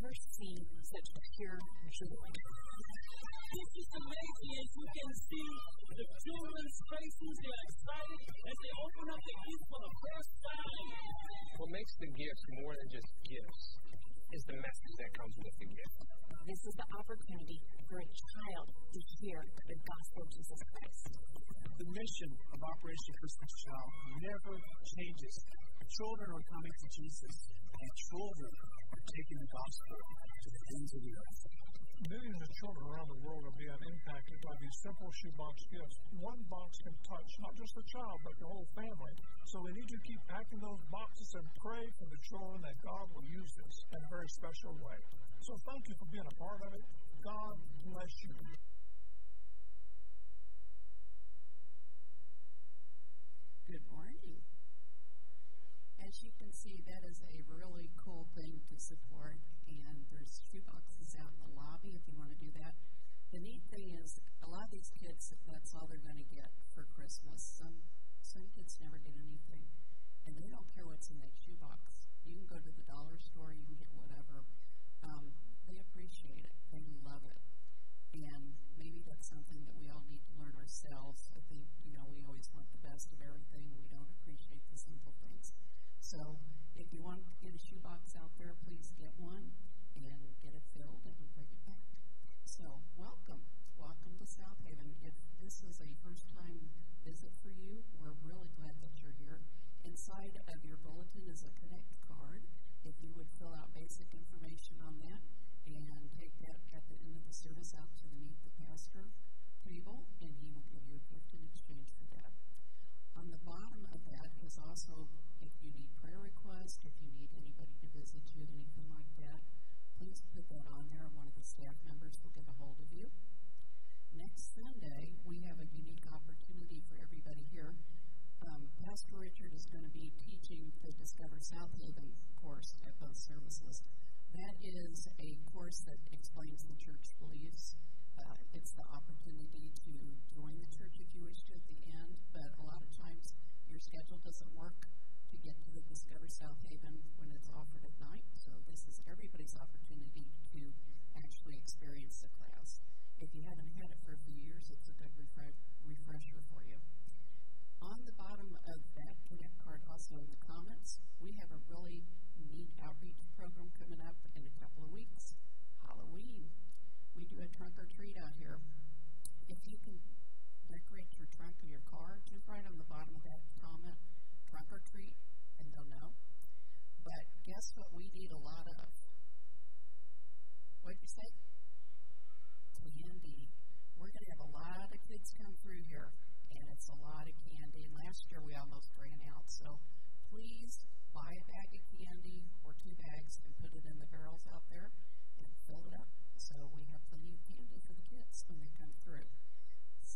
never seen such pure joy. This is amazing as you can see the children's faces. They're excited as they open up the gifts for the first time. What makes the gifts more than just gifts is the message that comes with the gift. This is the opportunity for a child to hear the gospel of Jesus Christ. The mission of Operation Christmas Child never changes. Children are coming to Jesus, and children are taking the gospel to the ends of the earth. Millions of children around the world are being impacted by these simple shoebox gifts. One box can touch not just the child, but the whole family. So we need to keep packing those boxes and pray for the children that God will use this in a very special way. So thank you for being a part of it. God bless you. Good morning. As you can see, that is a really cool thing to support, and there's shoeboxes out in the lobby if you want to do that. The neat thing is, a lot of these kids, that's all they're going to get for Christmas. Some kids never get anything, and they don't care what's in that shoebox. You can go to the dollar store, you can get whatever. They appreciate it. They love it. And maybe that's something that we all need to learn ourselves. I think, we always want the best of everything. We don't appreciate the simple things. So if you want to get a shoebox out there, please get one and get it filled and bring it back. So welcome to South Haven. If this is a first-time visit for you, we're really glad that you're here. Inside of your bulletin is a Connect card. If you would fill out basic information on that and take that at the end of the service out to the Meet the Pastor table, and he will give you a gift in exchange for that. On the bottom of that is also, if you need prayer requests, if you need anybody to visit you, anything like that, please put that on there, and one of the staff members will get a hold of you. Next Sunday, we have a unique opportunity for everybody here. Pastor Richard is going to be teaching the Discover South Haven course at both services. That is a course that explains the church beliefs. It's the opportunity to join the church if you wish to at the end, but a lot of times your schedule doesn't work to get to the Discover South Haven when it's offered at night, so this is everybody's opportunity to actually experience the class. If you haven't had it for a few years, it's a good refresher for you. On the bottom of that Connect card, also in the comments, we have a really neat outreach program coming up in a couple of weeks. Halloween. We do a trunk or treat out here. If you can decorate your trunk of your car, just right on the bottom of that comment, trunk or treat, and they'll know. But guess what we need a lot of? What'd you say? Candy. We're going to have a lot of kids come through here, and it's a lot of candy. And last year we almost ran out, so please buy a bag of candy or 2 bags and put it in the barrels out there and fill it up. So we have plenty of candy for the kids when they come through. So,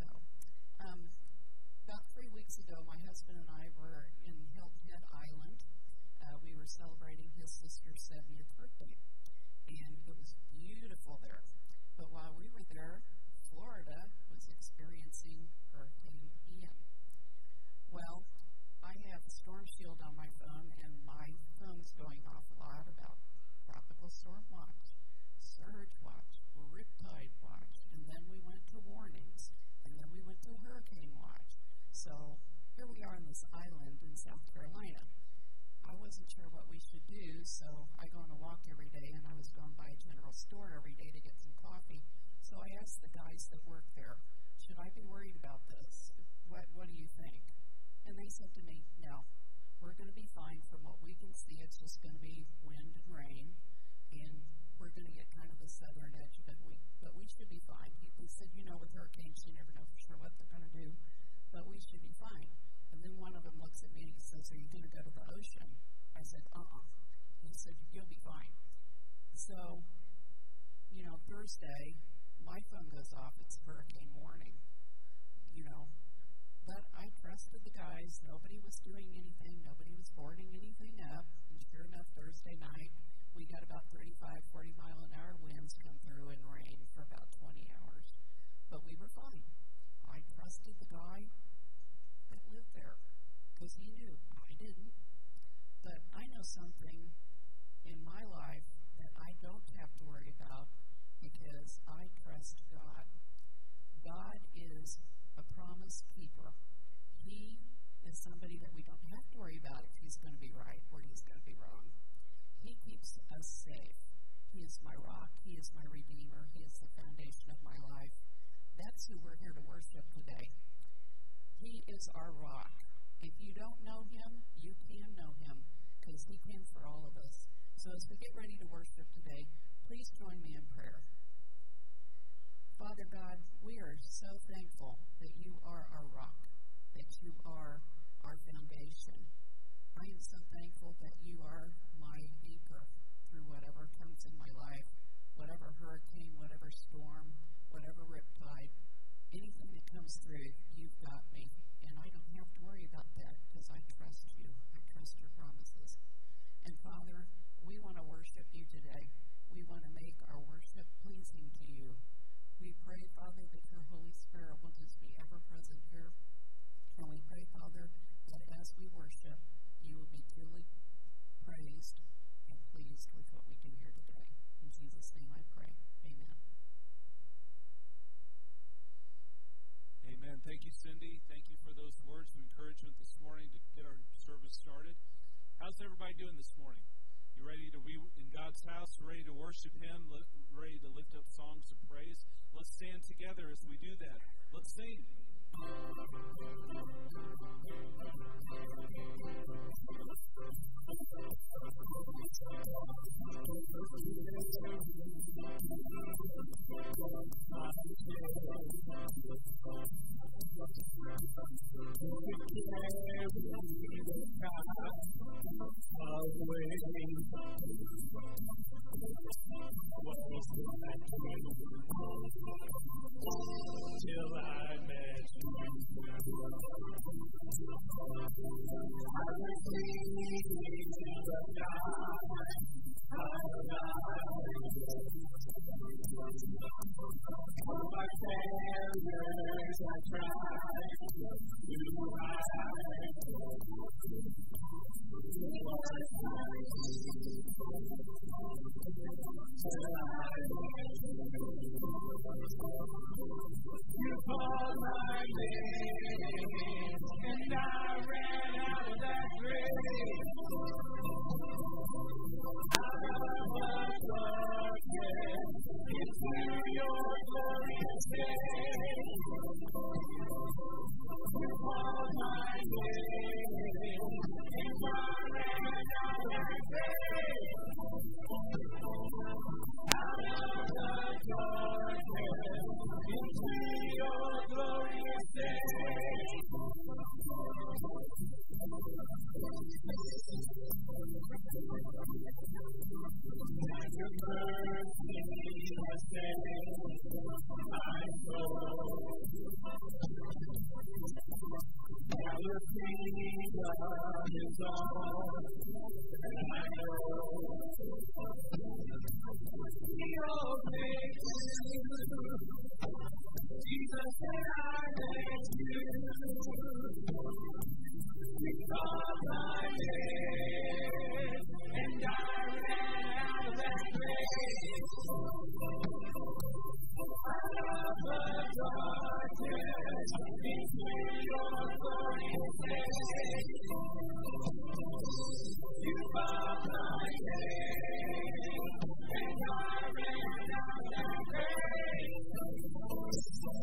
about 3 weeks ago, my husband and I were in Hilton Head Island. We were celebrating his sister's 70th birthday, and it was beautiful there. But while we were there, Florida was experiencing Hurricane Ian. Well, I have Storm Shield on my phone, and my phone's going off a lot about Tropical Storm Watch, Surge Watch, Riptide Watch, and then we went to warnings, and then we went to Hurricane Watch. So here we are on this island in South Carolina. I wasn't sure what we should do, so I go on a walk every day, and I was going by a general store every day to get some coffee. So I asked the guys that work there, should I be worried about this? What do you think? And they said to me, no, we're going to be fine from what we can see. It's just going to be wind and rain, and we're going to get kind of the southern edge of it, but we should be fine. He said, with hurricanes, you never know for sure what they're going to do, but we should be fine. And then one of them looks at me and he says, are you going to go to the ocean? I said, He said, you'll be fine. So, Thursday, my phone goes off. It's hurricane warning, But I trusted the guys. Nobody was doing anything. Nobody was boarding anything up. And sure enough, Thursday night, we got about 35, 40-mile-an-hour winds come through and rain for about 20 hours. But we were fine. I trusted the guy that lived there because he knew. I didn't. But I know something in my life that I don't have is my rock. He is my redeemer. He is the foundation of my life. That's who we're here to worship today. He is our rock. If you don't know him, you can know him because he came for all of us. So as we get ready to worship today, please join me in prayer. Father God, we are so thankful that you are our rock, that you are our foundation. I am so thankful that you are my anchor through whatever comes in my life, whatever hurricane, whatever storm, whatever riptide, anything that comes through, you've got me. And I don't have to worry about that because I trust you. I trust your promises. And Father, we want to worship you today. We want to make our worship pleasing to you. We pray, Father, that your Holy Spirit will just be ever present here. And we pray, Father, that as we worship, you will be truly praised and pleased with what we do here today. In Jesus' name I pray. Amen. Amen. Thank you, Cindy. Thank you for those words of encouragement this morning to get our service started. How's everybody doing this morning? You ready to be in God's house, ready to worship him, ready to lift up songs of praise? Let's stand together as we do that. Let's sing. Till I met you, I was thinking of God. All my failures I tried to hide. You called my name, and I ran out of that grave. Out of the darkness, into your glorious day. You called my name, and I ran out of that grave. Out of the darkness, into your glorious day. And your mercy has saved my soul. Now your kingdom is on, and I know your breakthrough. Jesus said I thank you. You called my name, and I ran out of that grave. Out of the darkness, into your glorious day. You called my name, and I ran out of that grave.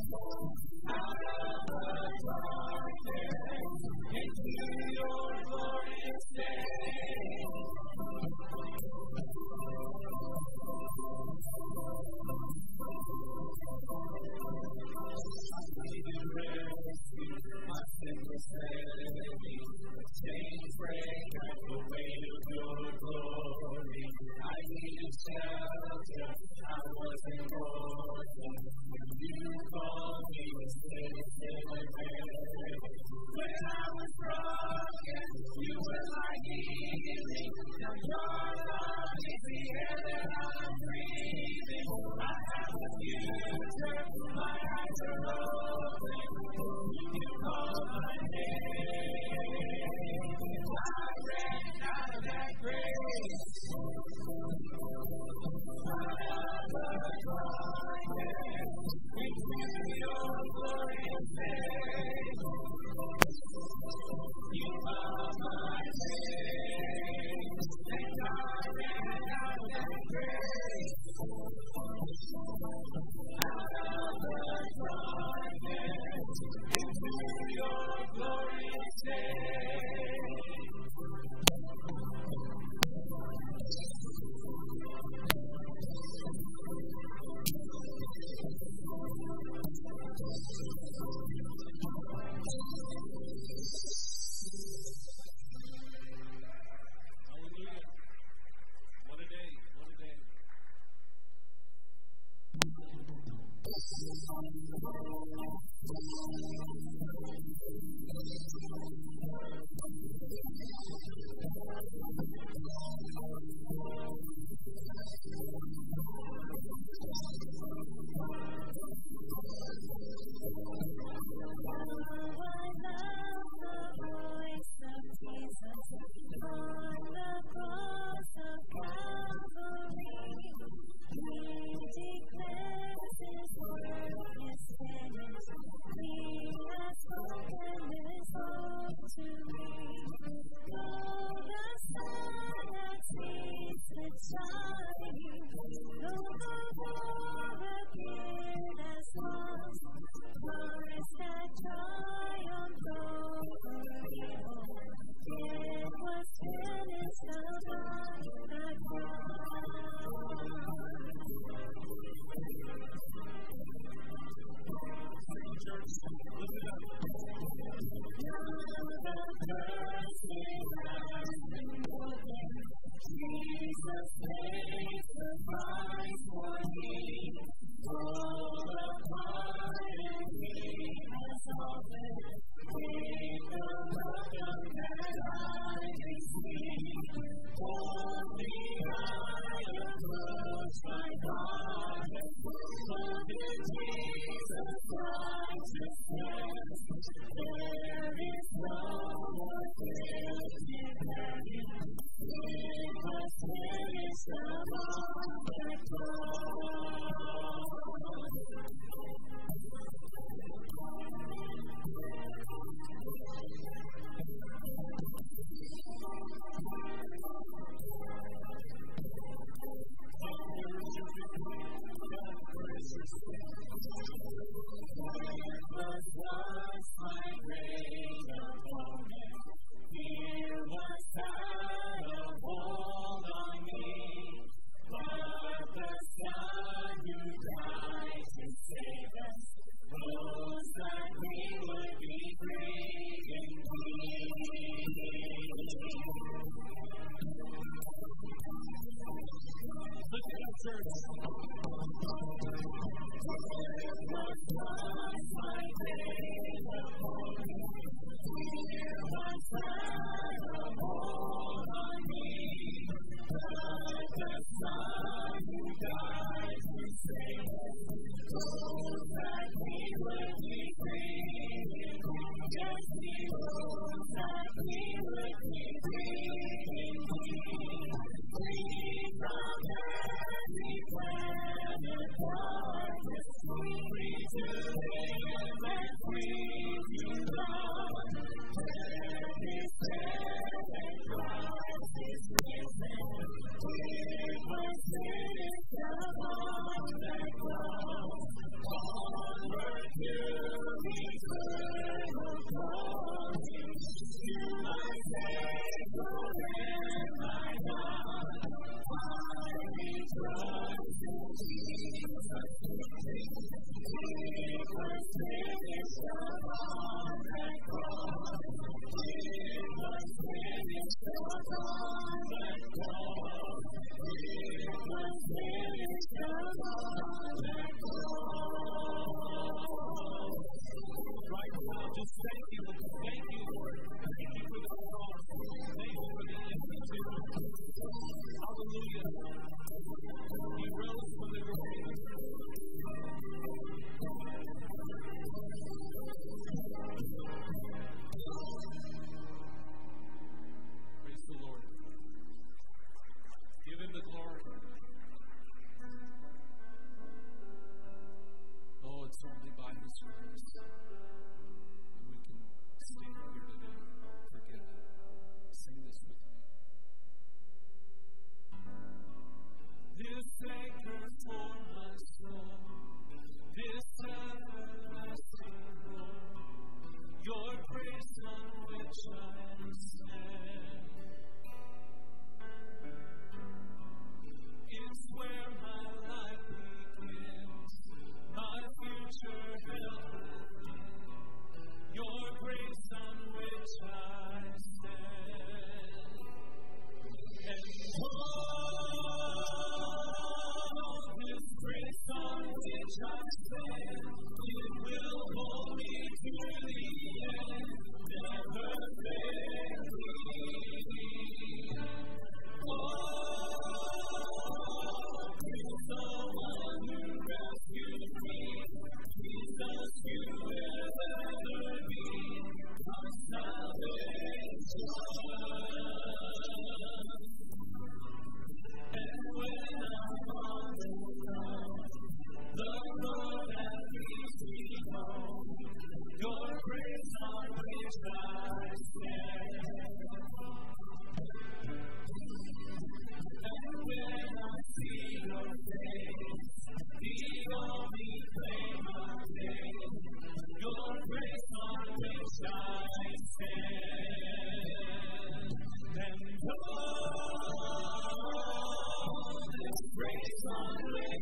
Out of the darkness, into your glorious Free to live and free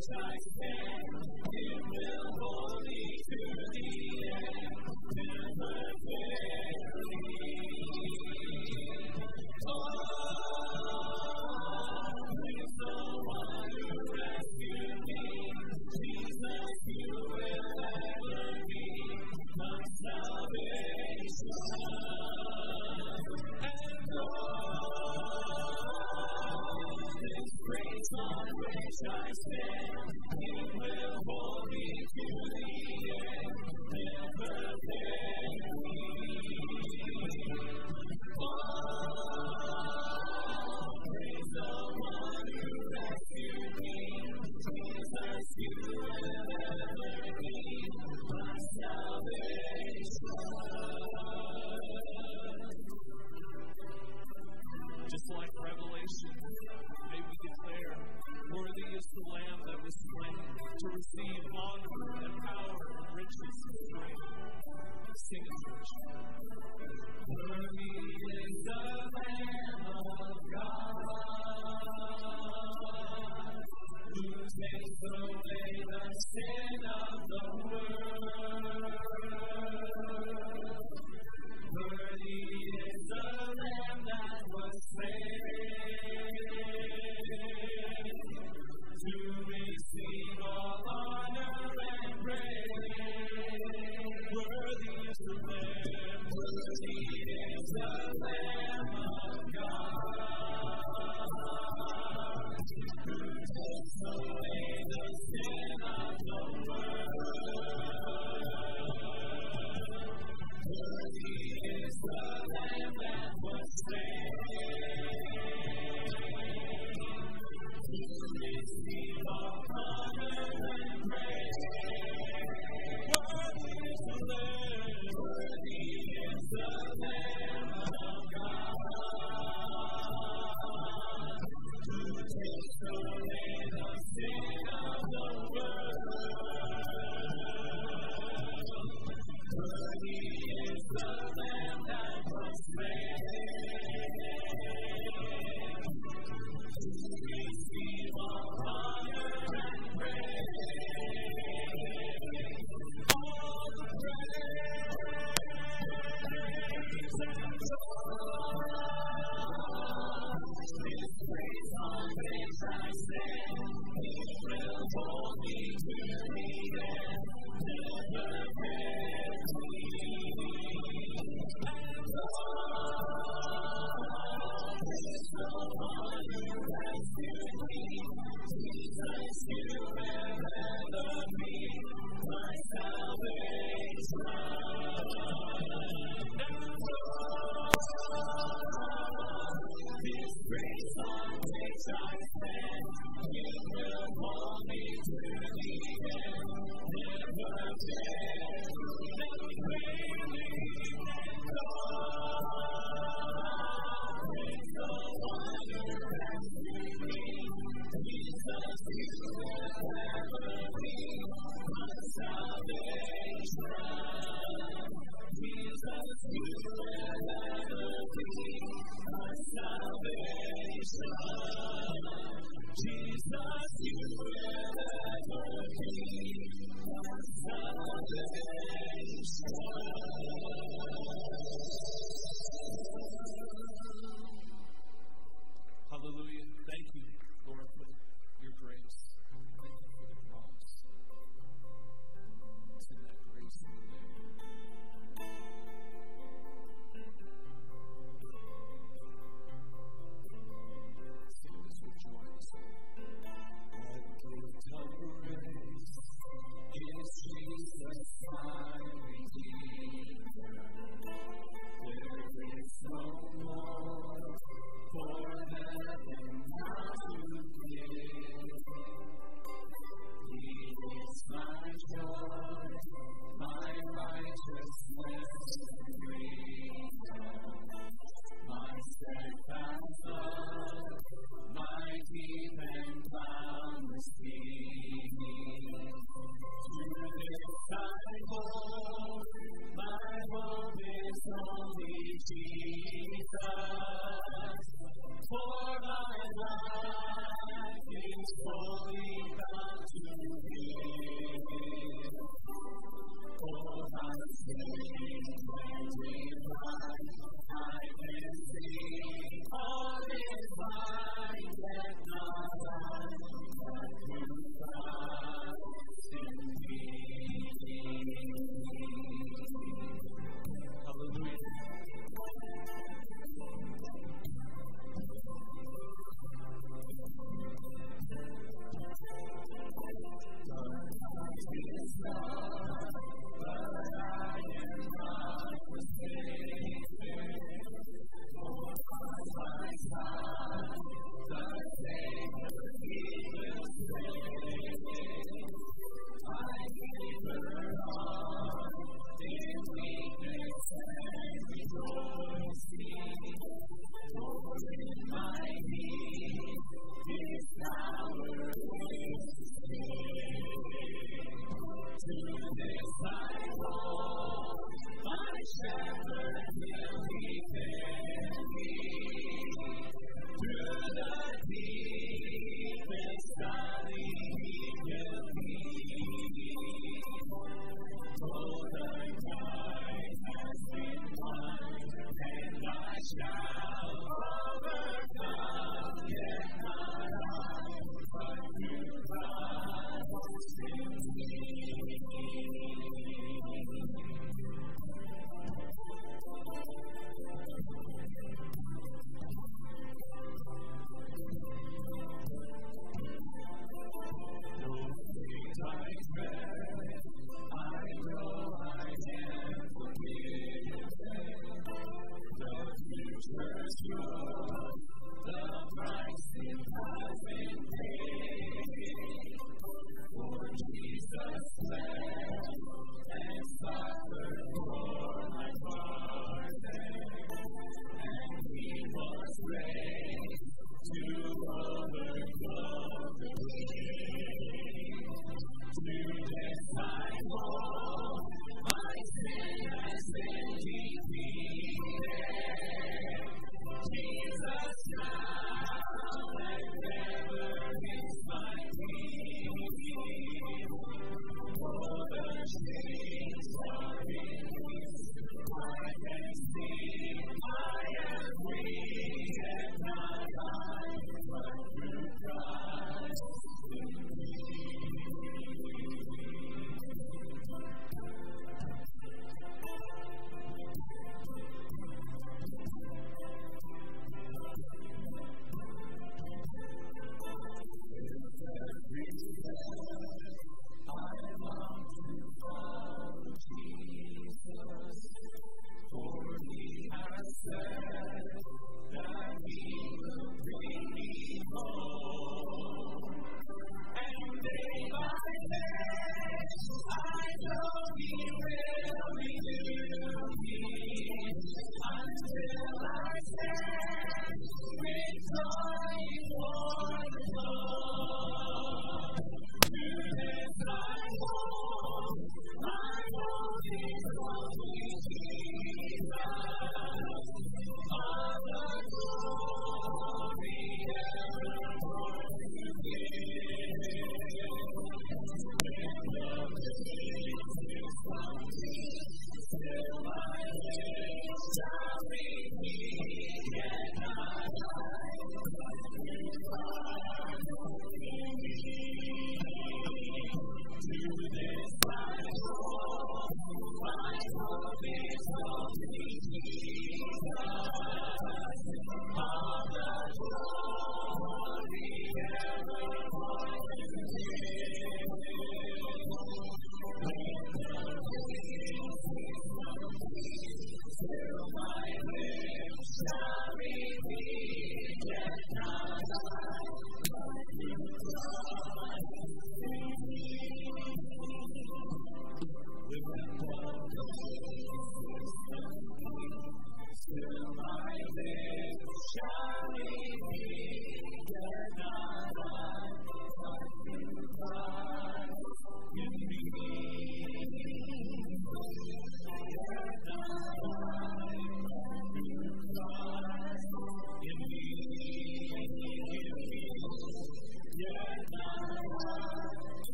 which I stand, it will hold me to the end, never failing. Praise the one who rescued me. Jesus, you will ever be my salvation. And this grace on which I stand, you will hold me to the end, never failing. Praise the one who rescued me. Jesus, you will ever be my salvation. Just like Revelation, may we declare, worthy is the Lamb that was slain to receive honor and power and riches and strength. Sing it, church. Worthy is the Lamb of God, who takes away the sin of the world. Worthy is the Lamb that was slain to receive all honor and praise. Worthy is the Lamb, worthy is the Lamb of God, who takes away the sin of the world. Worthy is the Lamb that was slain to receive all honor and praise. Worthy is the Lamb, worthy is the Lamb of God, who takes away the sin of the world. Worthy is the Lamb that was slain to receive all honor and praise. All the praise and joy. This praise on which I stand, it will hold me to the end, never failing. And praise the one who rescued me. Jesus, you will ever be my salvation. This grace on which I stand, you will hold me to the end, never failing. Praise the one who rescued me. Jesus, you will ever be my salvation. Jesus, you will ever be my salvation. Jesus, you will ever be my salvation. Hallelujah. Thank you, Lord, for your grace. Thank you for the cross. It's in that grace we live. Sing this with joy this morning.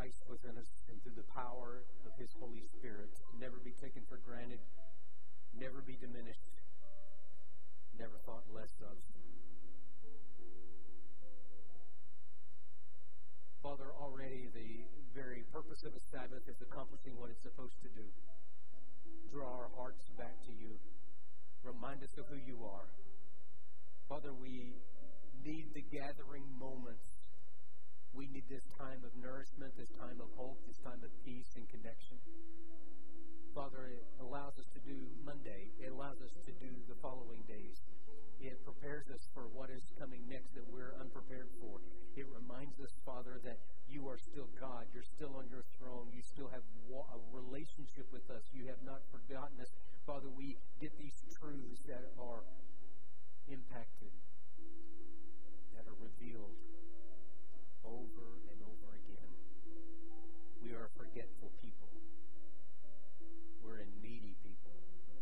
Christ within us and through the power of His Holy Spirit, never be taken for granted, never be diminished, never thought less of. Father, already the very purpose of a Sabbath is accomplishing what it's supposed to do. Draw our hearts back to you. Remind us of who you are. Father, we need the gathering moments. We need this time of nourishment, this time of hope, this time of peace and connection. Father, it allows us to do Monday. It allows us to do the following days. It prepares us for what is coming next that we're unprepared for. It reminds us, Father, that you are still God. You're still on your throne. You still have a relationship with us. You have not forgotten us. Father, we get these truths that are impacted, that are revealed over and over again. We are forgetful people. We're a needy people.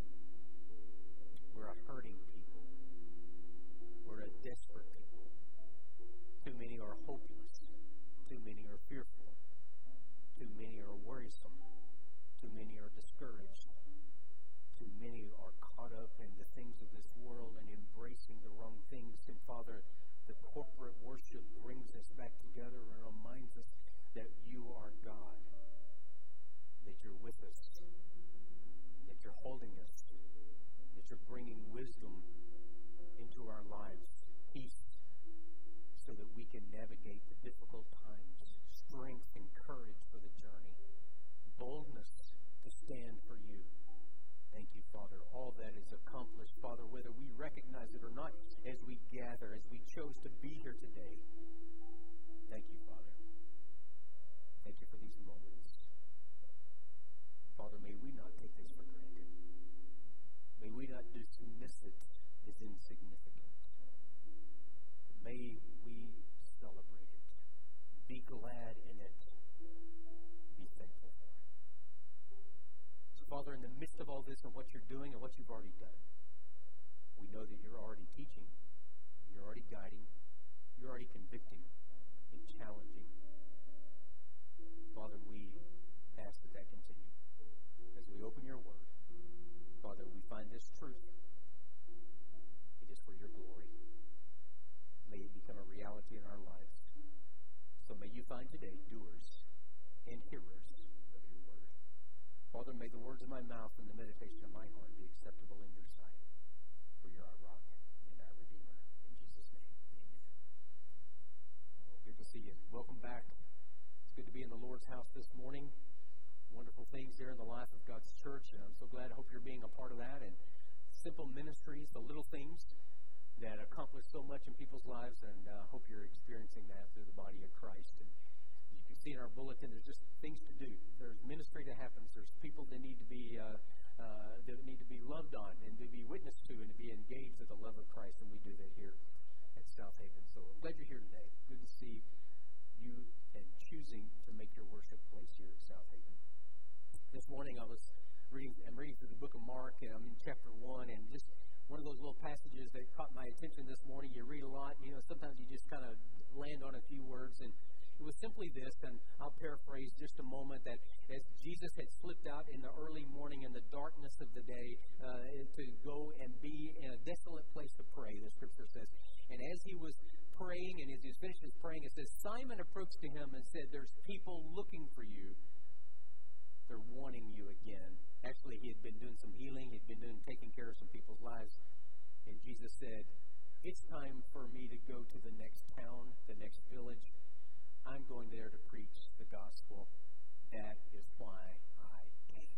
We're a hurting people. We're a desperate people. Too many are hopeless. Too many are fearful. Too many are worrisome. Too many are discouraged. Too many are caught up in the things of this world and embracing the wrong things. And Father, the corporate worship brings us back together and reminds us that you are God, that you're with us, that you're holding us, that you're bringing wisdom into our lives, peace, so that we can navigate the difficult times, strength and courage for the journey, boldness to stand for you. Thank you, Father. All that is accomplished, Father, whether we recognize it or not, as we gather, as we chose to be here today. Thank you, Father. Thank you for these moments. Father, may we not take this for granted. May we not dismiss it as insignificant. But may we celebrate it. Be glad in it. Be thankful for it. So, Father, in the midst of all this and what you're doing and what you've already done, we know that you're already teaching, you're already guiding, you're already convicting and challenging. Father, we ask that that continue. As we open your word, Father, we find this truth. It is for your glory. May it become a reality in our lives. So may you find today doers and hearers of your word. Father, may the words of my mouth and the meditation of my heart be acceptable in your sight. For you're our rock and our redeemer. In Jesus' name, amen. Oh, good to see you. Welcome back. It's good to be in the Lord's house this morning. Wonderful things here in the life of God's church, and I'm so glad. I hope you're being a part of that. And simple ministries, the little things that accomplish so much in people's lives, and hope you're experiencing that through the body of Christ. And as you can see in our bulletin, there's just things to do. There's ministry that happens. There's people that need to be loved on and to be witnessed to and to be engaged with the love of Christ, and we do that here at South Haven. So I'm glad you're here today. Good to see you and choosing to make your worship place here at South Haven. This morning I'm reading through the book of Mark, and I'm in chapter 1, and just one of those little passages that caught my attention this morning. You read a lot, sometimes you just kind of land on a few words, and it was simply this, and I'll paraphrase just a moment, that as Jesus had slipped out in the early morning in the darkness of the day to go and be in a desolate place to pray, the scripture says, and as he was praying, and as he finished his praying, it says, Simon approached to him and said, there's people looking for you. They're wanting you again. Actually, he had been doing some healing. He'd been taking care of some people's lives. And Jesus said, it's time for me to go to the next town, the next village. I'm going there to preach the gospel. That is why I came.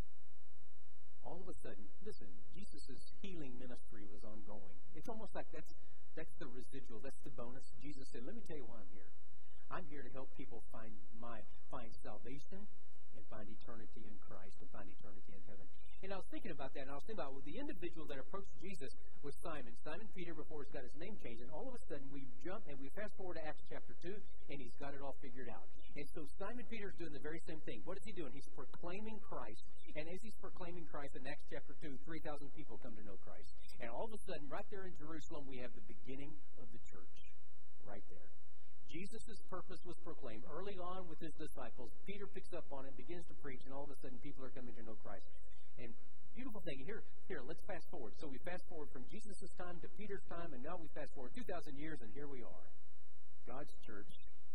All of a sudden, listen, Jesus' healing ministry was ongoing. It's almost like that's the residual, that's the bonus. Jesus said, let me tell you why I'm here. I'm here to help people find salvation and find eternity in Christ and find eternity in heaven. And I was thinking about that, and I was thinking about the individual that approached Jesus was Simon Peter, before he's got his name changed. And all of a sudden, we jump and we fast forward to Acts chapter 2, and he's got it all figured out. And so Simon Peter's doing the very same thing. What is he doing? He's proclaiming Christ. And as he's proclaiming Christ in Acts chapter 2, 3,000 people come to know Christ. And all of a sudden, right there in Jerusalem, we have the beginning of the church. Right there. Jesus' purpose was proclaimed early on with his disciples. Peter picks up on it, begins to preach, and all of a sudden people are coming to know Christ. And beautiful thing, here, let's fast forward. So we fast forward from Jesus' time to Peter's time, and now we fast forward 2,000 years, and here we are. God's church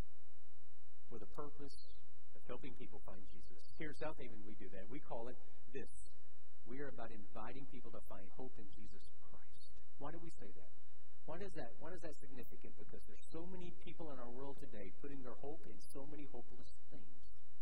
for the purpose of helping people find Jesus. Here at South Haven, we do that. We call it this. We are about inviting people to find hope in Jesus Christ. Why do we say that? Why is that significant? Because there's so many people in our world today putting their hope in so many hopeless things.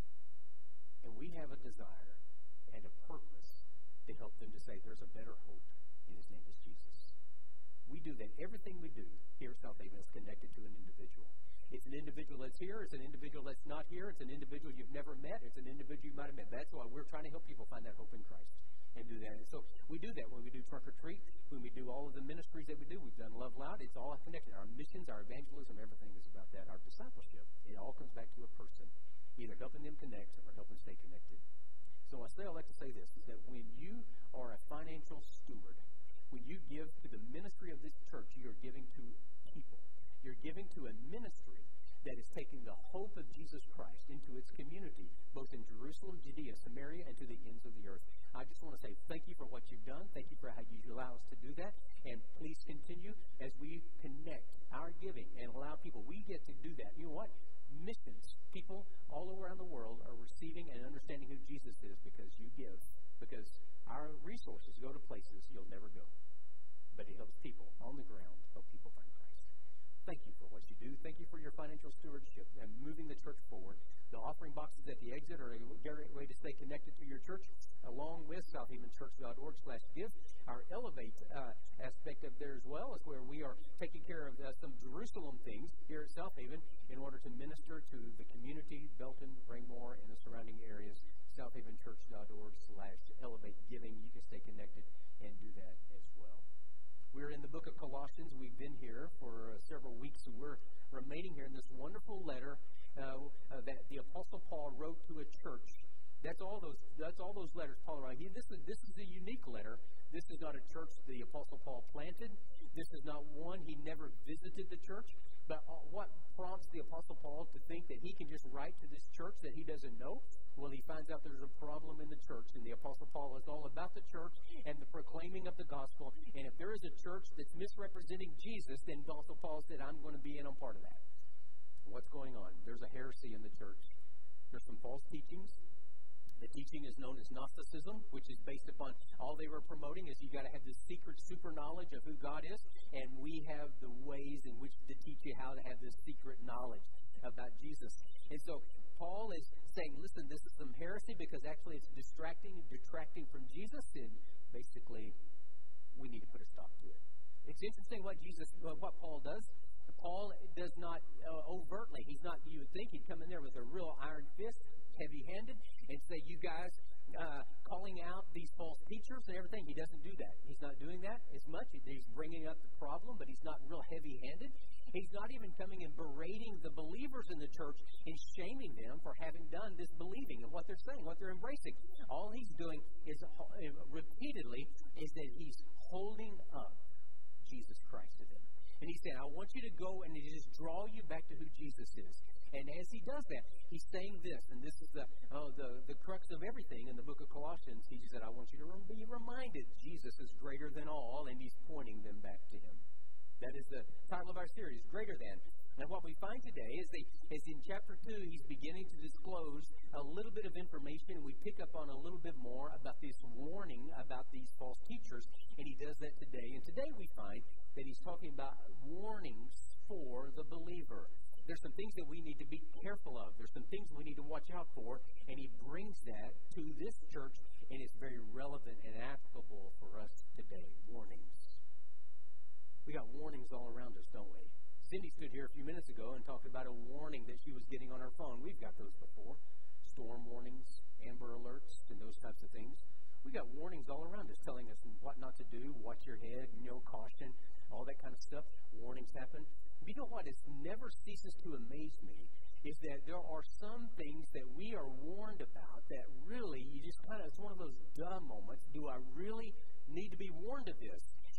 And we have a desire and a purpose to help them to say there's a better hope, and his name is Jesus. We do that. Everything we do here at South Haven is connected to an individual. It's an individual that's here. It's an individual that's not here. It's an individual you've never met. It's an individual you might have met. That's why we're trying to help people find that hope in Christ and do that. And so we do that when we do Trunk or Treat, when we do all of the ministries that we do. We've done Love Loud. It's all connected. Our missions, our evangelism, everything is about that. Our discipleship, it all comes back to a person, either helping them connect or helping stay connected. So I like to say this, is that when you are a financial steward, when you give to the ministry of this church, you're giving to people. You're giving to a ministry that is taking the hope of Jesus Christ into its community, both in Jerusalem, Judea, Samaria, and to the ends of the earth. I just want to say thank you for what you've done. Thank you for how you allow us to do that. And please continue as we connect our giving and allow people. We get to do that. You know what? Missions. People all around the world are receiving and understanding who Jesus is because you give. Because our resources go to places you'll never go. But it helps people on the ground, help people find Christ. Thank you for what you do. Thank you for your financial stewardship and moving the church forward. The offering boxes at the exit are a great way to stay connected to your church, along with southhavenchurch.org/give. Our Elevate aspect of there as well is where we are taking care of some Jerusalem things here at South Haven in order to minister to the community, Belton, Raymore, and the surrounding areas. southhavenchurch.org/elevate giving. You can stay connected and do that as well. We're in the book of Colossians. We've been here for several weeks, and we're remaining here in this wonderful letter that the Apostle Paul wrote to a church. That's all those letters Paul wrote. This is a unique letter. This is not a church the Apostle Paul planted. This is not one he never visited the church. But what prompts the Apostle Paul to think that he can just write to this church that he doesn't know? Well, he finds out there's a problem in the church, and the Apostle Paul is all about the church and the proclaiming of the gospel. And if there is a church that's misrepresenting Jesus, then the Apostle Paul said, I'm going to be in on part of that. What's going on? There's a heresy in the church. There's some false teachings. The teaching is known as Gnosticism, which is based upon all they were promoting is you got to have this secret super knowledge of who God is, and we have the ways in which to teach you how to have this secret knowledge about Jesus. And so Paul is saying, listen, this is some heresy because actually it's detracting from Jesus, and basically we need to put a stop to it. It's interesting what Paul does. Paul does not overtly, you would think he'd come in there with a real iron fist, heavy-handed, and say, you guys, calling out these false teachers and everything. He doesn't do that. He's not doing that as much. He's bringing up the problem, but he's not real heavy-handed. He's not even coming and berating the believers in the church and shaming them for having done this believing of what they're saying, what they're embracing. All he's doing is repeatedly is that he's holding up Jesus Christ to them. And he's saying, I want you to go and just draw you back to who Jesus is. And as he does that, he's saying this, and this is the crux of everything in the book of Colossians. He said, I want you to be reminded Jesus is greater than all, and he's pointing them back to him. That is the title of our series, Greater Than. And what we find today is in chapter 2, he's beginning to disclose a little bit of information, and we pick up on a little bit more about this warning about these false teachers, and he does that today. And today we find that he's talking about warnings for the believer. There's some things that we need to be careful of. There's some things we need to watch out for, and he brings that to this church, and it's very relevant and applicable for us today. Warnings. We got warnings all around us, don't we? Cindy stood here a few minutes ago and talked about a warning that she was getting on her phone. We've got those before. Storm warnings, Amber Alerts, and those types of things. We got warnings all around us telling us what not to do, watch your head, caution, all that kind of stuff. Warnings happen. But you know what? It never ceases to amaze me is that there are some things that we are warned about that really, you just it's one of those duh moments. Do I really need to be warned of this?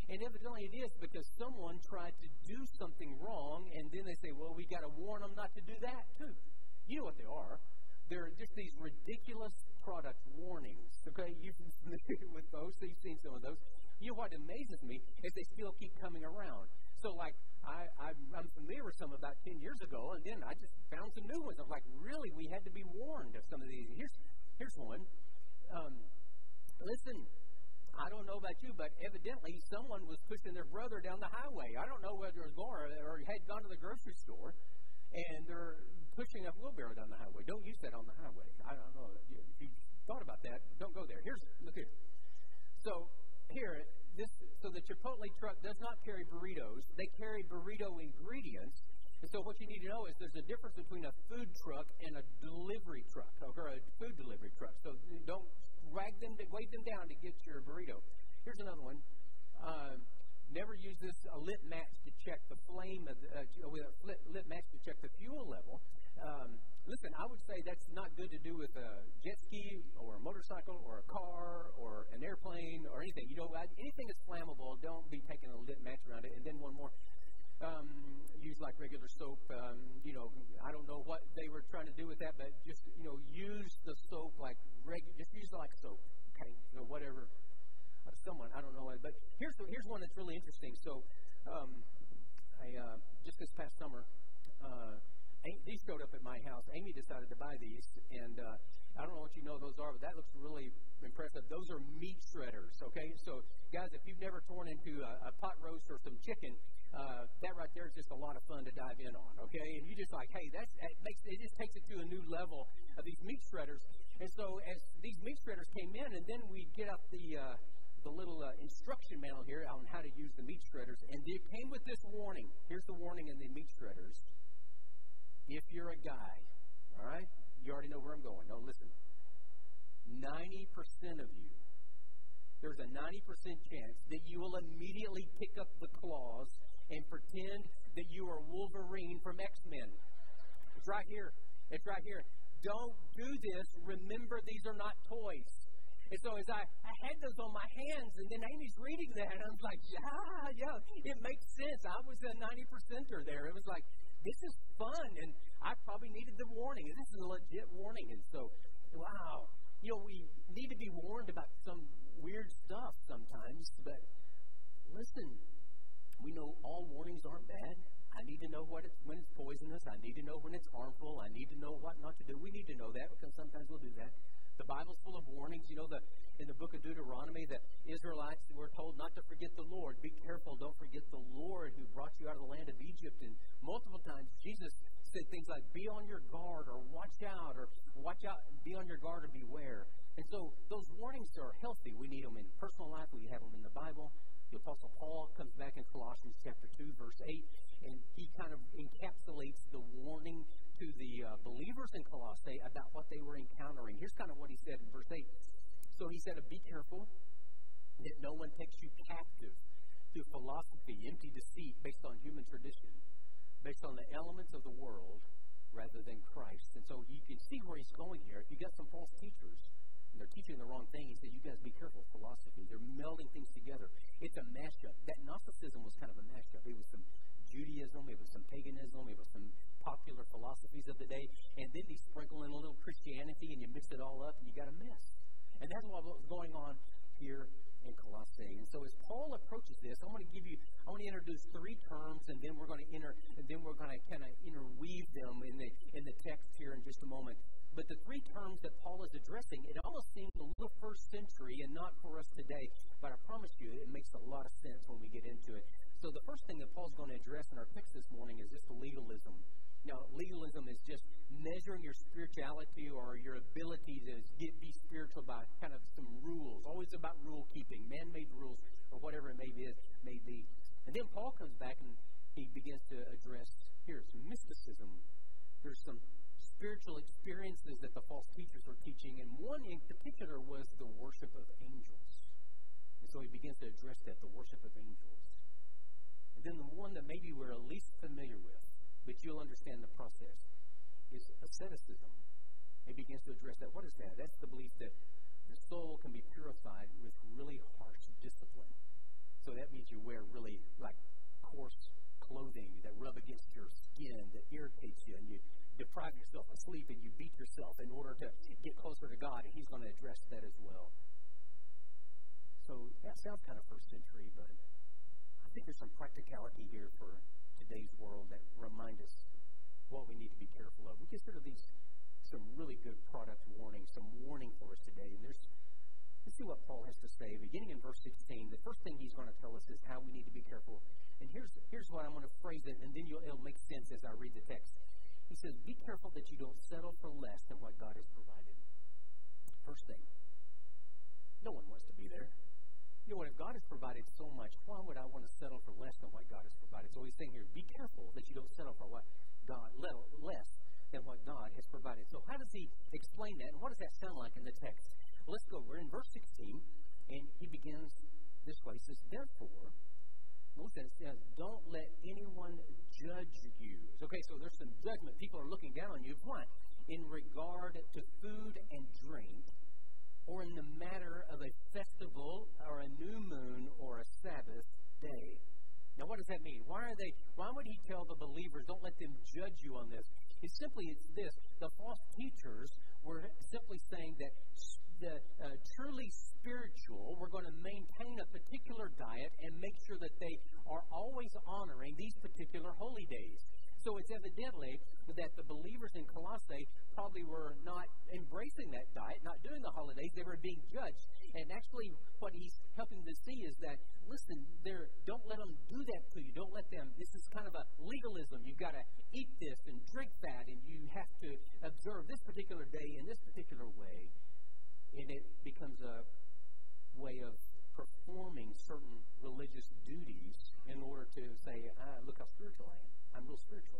And evidently it is because someone tried to do something wrong, and then they say, well, we got to warn them not to do that too. You know what they are. They're just these ridiculous product warnings. Okay, you've been familiar with those, so you've seen some of those. You know what amazes me is they still keep coming around. So, like, I'm familiar with some about 10 years ago, and then I just found some new ones. I'm like, really, we had to be warned of some of these. Here's one. Listen, I don't know about you, but evidently someone was pushing their brother down the highway. I don't know whether it was going or had gone to the grocery store, and they're pushing a wheelbarrow down the highway. Don't use that on the highway. I don't know. If you thought about that, don't go there. Look here. So the Chipotle truck does not carry burritos. They carry burrito ingredients. And so what you need to know is there's a difference between a food truck and a delivery truck, or a food delivery truck. So don't wave them down to get your burrito. Here's another one. Never use a lit match to check the flame of lit match to check the fuel level. Listen, I would say that's not good to do with a jet ski or a motorcycle or a car or an airplane or anything. You know, anything that's flammable, don't be taking a lit match around it. And then one more. Use like regular soap. I don't know what they were trying to do with that, but just, use the soap like just use it like soap. Okay, whatever. Someone, I don't know, but here's one that's really interesting. So, just this past summer, these showed up at my house. Amy decided to buy these, and I don't know what you know those are, but that looks really impressive. Those are meat shredders. Okay, so guys, if you've never torn into a pot roast or some chicken, that right there is just a lot of fun to dive in on. Okay, and you just like, hey, it just takes it to a new level of these meat shredders. And so as these meat shredders came in, and then we get up the little instruction manual here on how to use the meat shredders, and it came with this warning. Here's the warning in the meat shredders. If you're a guy, all right, you already know where I'm going. No, listen. 90% of you, there's a 90% chance that you will immediately pick up the claws and pretend that you are Wolverine from X-Men. It's right here. It's right here. Don't do this. Remember, these are not toys. And so as I had those on my hands, and then Amy's reading that, and I was like, yeah, it makes sense. I was a 90%er there. It was like, this is fun, and I probably needed the warning. This is a legit warning. And so, wow. We need to be warned about some weird stuff sometimes, but listen, we know all warnings aren't bad. I need to know when it's poisonous. I need to know when it's harmful. I need to know what not to do. We need to know that because sometimes we'll do that. The Bible's full of warnings. In the book of Deuteronomy, the Israelites were told not to forget the Lord. Be careful. Don't forget the Lord who brought you out of the land of Egypt. And multiple times, Jesus said things like, be on your guard, or watch out, be on your guard, or beware. And so those warnings are healthy. We need them in personal life. We have them in the Bible. The Apostle Paul comes back in Colossians chapter 2, verse 8, and he kind of encapsulates the warning to the believers in Colossae about what they were encountering. Here's kind of what he said in verse 8. So he said, be careful that no one takes you captive to philosophy, empty deceit based on human tradition, based on the elements of the world rather than Christ. And so you can see where he's going here. If you got some false teachers and they're teaching the wrong thing, he said, you guys be careful of philosophy. They're melding things together. It's a mashup. That Gnosticism was kind of a mashup. It was some Judaism, it was some paganism, it was some popular philosophies of the day, and then you sprinkle in a little Christianity and you mix it all up and you got a mess. And that's what was going on here in Colossae. And so as Paul approaches this, I want to introduce three terms, and then we're going to kind of interweave them in the text here in just a moment. But the three terms that Paul is addressing, it almost seems a little first century and not for us today, but I promise you it makes a lot of sense when we get into it. So the first thing that Paul's going to address in our text this morning is just legalism. Now, legalism is just measuring your spirituality or your ability to be spiritual by kind of some rules, always about rule keeping, man-made rules, or whatever it may be. And then Paul comes back and he begins to address, here's mysticism. There's some spiritual experiences that the false teachers were teaching, and one in particular was the worship of angels. And so he begins to address that, the worship of angels. And then the one that maybe we're least familiar with, but you'll understand the process, is asceticism. He begins to address that. What is that? That's the belief that the soul can be purified with really harsh discipline. So that means you wear really like coarse clothing that rub against your skin, that irritates you, and you deprive yourself of sleep and you beat yourself in order to get closer to God, and he's going to address that as well. So that sounds kind of first century, but I think there's some practicality here for today's world that remind us what we need to be careful of. We consider these some really good product warning, some warning for us today. And let's see what Paul has to say. Beginning in verse 16, the first thing he's going to tell us is how we need to be careful. And here's what I'm going to phrase it, and then it'll make sense as I read the text. He says, be careful that you don't settle for less than what God has provided. First thing, no one wants to be there. You know what, if God has provided so much, why would I want to settle for less than what God has provided? So he's saying here, be careful that you don't settle for what God, less than what God has provided. So how does he explain that, and what does that sound like in the text? Well, let's go. We're in verse 16, and he begins this way. He says, therefore, listen, it says, don't let anyone judge you. Okay, so there's some judgment. People are looking down on you. Why? In regard to food and drink, or in the matter of a festival, or a new moon, or a Sabbath day. Now, what does that mean? Why would he tell the believers, don't let them judge you on this? It's this. The false teachers were simply saying that the truly spiritual were going to maintain a particular diet and make sure that they are always honoring these particular holy days. So it's evidently that the believers in Colossae probably were not embracing that diet, not doing the holidays. They were being judged. And actually what he's helping them see is that, listen, don't let them do that to you. Don't let them. This is kind of a legalism. You've got to eat this and drink that, and you have to observe this particular day in this particular way. And it becomes a way of performing certain religious duties in order to say, look how spiritual I am. I'm real spiritual.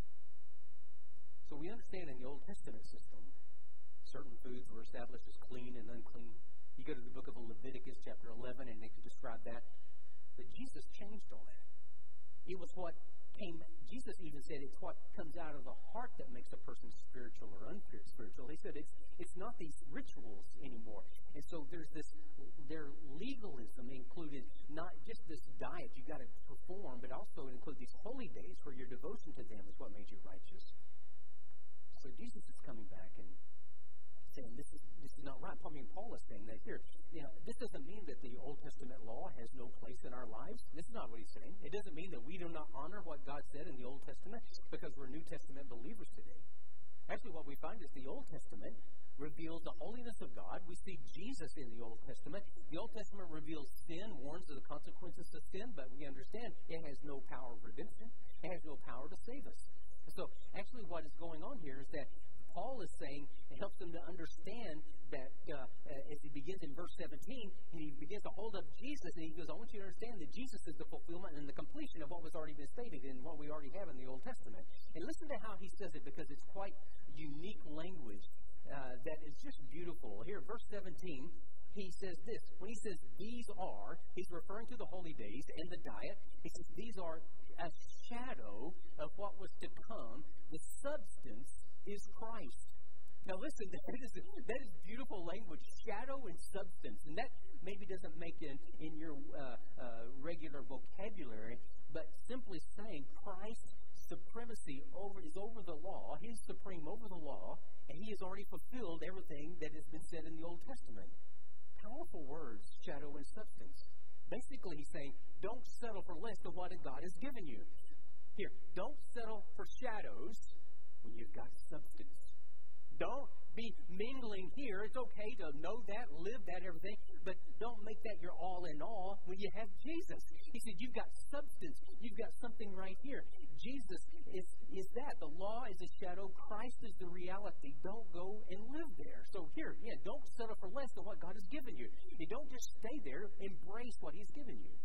So we understand in the Old Testament system, certain foods were established as clean and unclean. You go to the book of Leviticus chapter 11 and they can describe that. But Jesus changed all that. It was what came, Jesus even said it's what comes out of the heart that makes a person spiritual or unspiritual. He said it's not these rituals anymore. And so their legalism included not just this diet you got to perform, but also it included these holy days where your devotion to them is what made you righteous. So Jesus is coming back and saying this is not right. I mean, Paul is saying that here. You know, this doesn't mean that the Old Testament law has no place in our lives. This is not what he's saying. It doesn't mean that we do not honor what God said in the Old Testament because we're New Testament believers today. Actually, what we find is the Old Testament reveals the holiness of God. We see Jesus in the Old Testament. The Old Testament reveals sin, warns of the consequences of sin, but we understand it has no power of redemption. It has no power to save us. So actually what is going on here is that Paul is saying, it helps them to understand that as he begins in verse 17, and he begins to hold up Jesus, and he goes, I want you to understand that Jesus is the fulfillment and the completion of what was already been stated in what we already have in the Old Testament. And listen to how he says it, because it's quite unique language that is just beautiful. Here, verse 17, he says this. When he says these are, he's referring to the holy days and the diet. He says these are a shadow of what was to come. The substance is Christ. Now listen, that is beautiful language, shadow and substance. And that maybe doesn't make it in your regular vocabulary, but simply saying Christ's supremacy is over the law. He's supreme over the law, and he has already fulfilled everything that has been said in the Old Testament. Powerful words, shadow and substance. Basically, he's saying, don't settle for less than what God has given you. Here, don't settle for shadows when you've got substance. Don't be mingling here. It's okay to know that, live that, everything, but don't make that your all in all when you have Jesus. He said, you've got substance. You've got something right here. Jesus is that. The law is a shadow. Christ is the reality. Don't go and live there. So here, don't settle for less than what God has given you. You don't just stay there. Embrace what he's given you.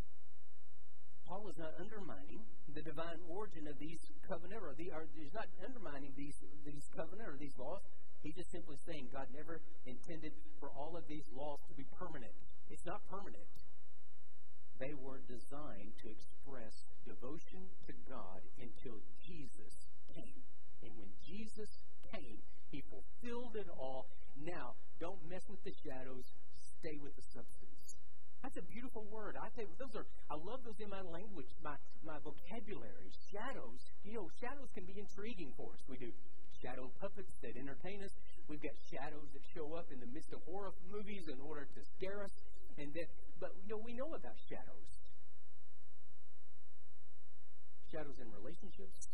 Paul is not undermining the divine origin of these covenant, he's not undermining these covenant or these laws. He's just simply saying God never intended for all of these laws to be permanent. It's not permanent. They were designed to express devotion to God until Jesus came. And when Jesus came, he fulfilled it all. Now, don't mess with the shadows. Stay with the substance. That's a beautiful word. I tell you, I love those in my language, my vocabulary. Shadows, shadows can be intriguing for us. We do shadow puppets that entertain us. We've got shadows that show up in the midst of horror movies in order to scare us. But we know about shadows. Shadows in relationships.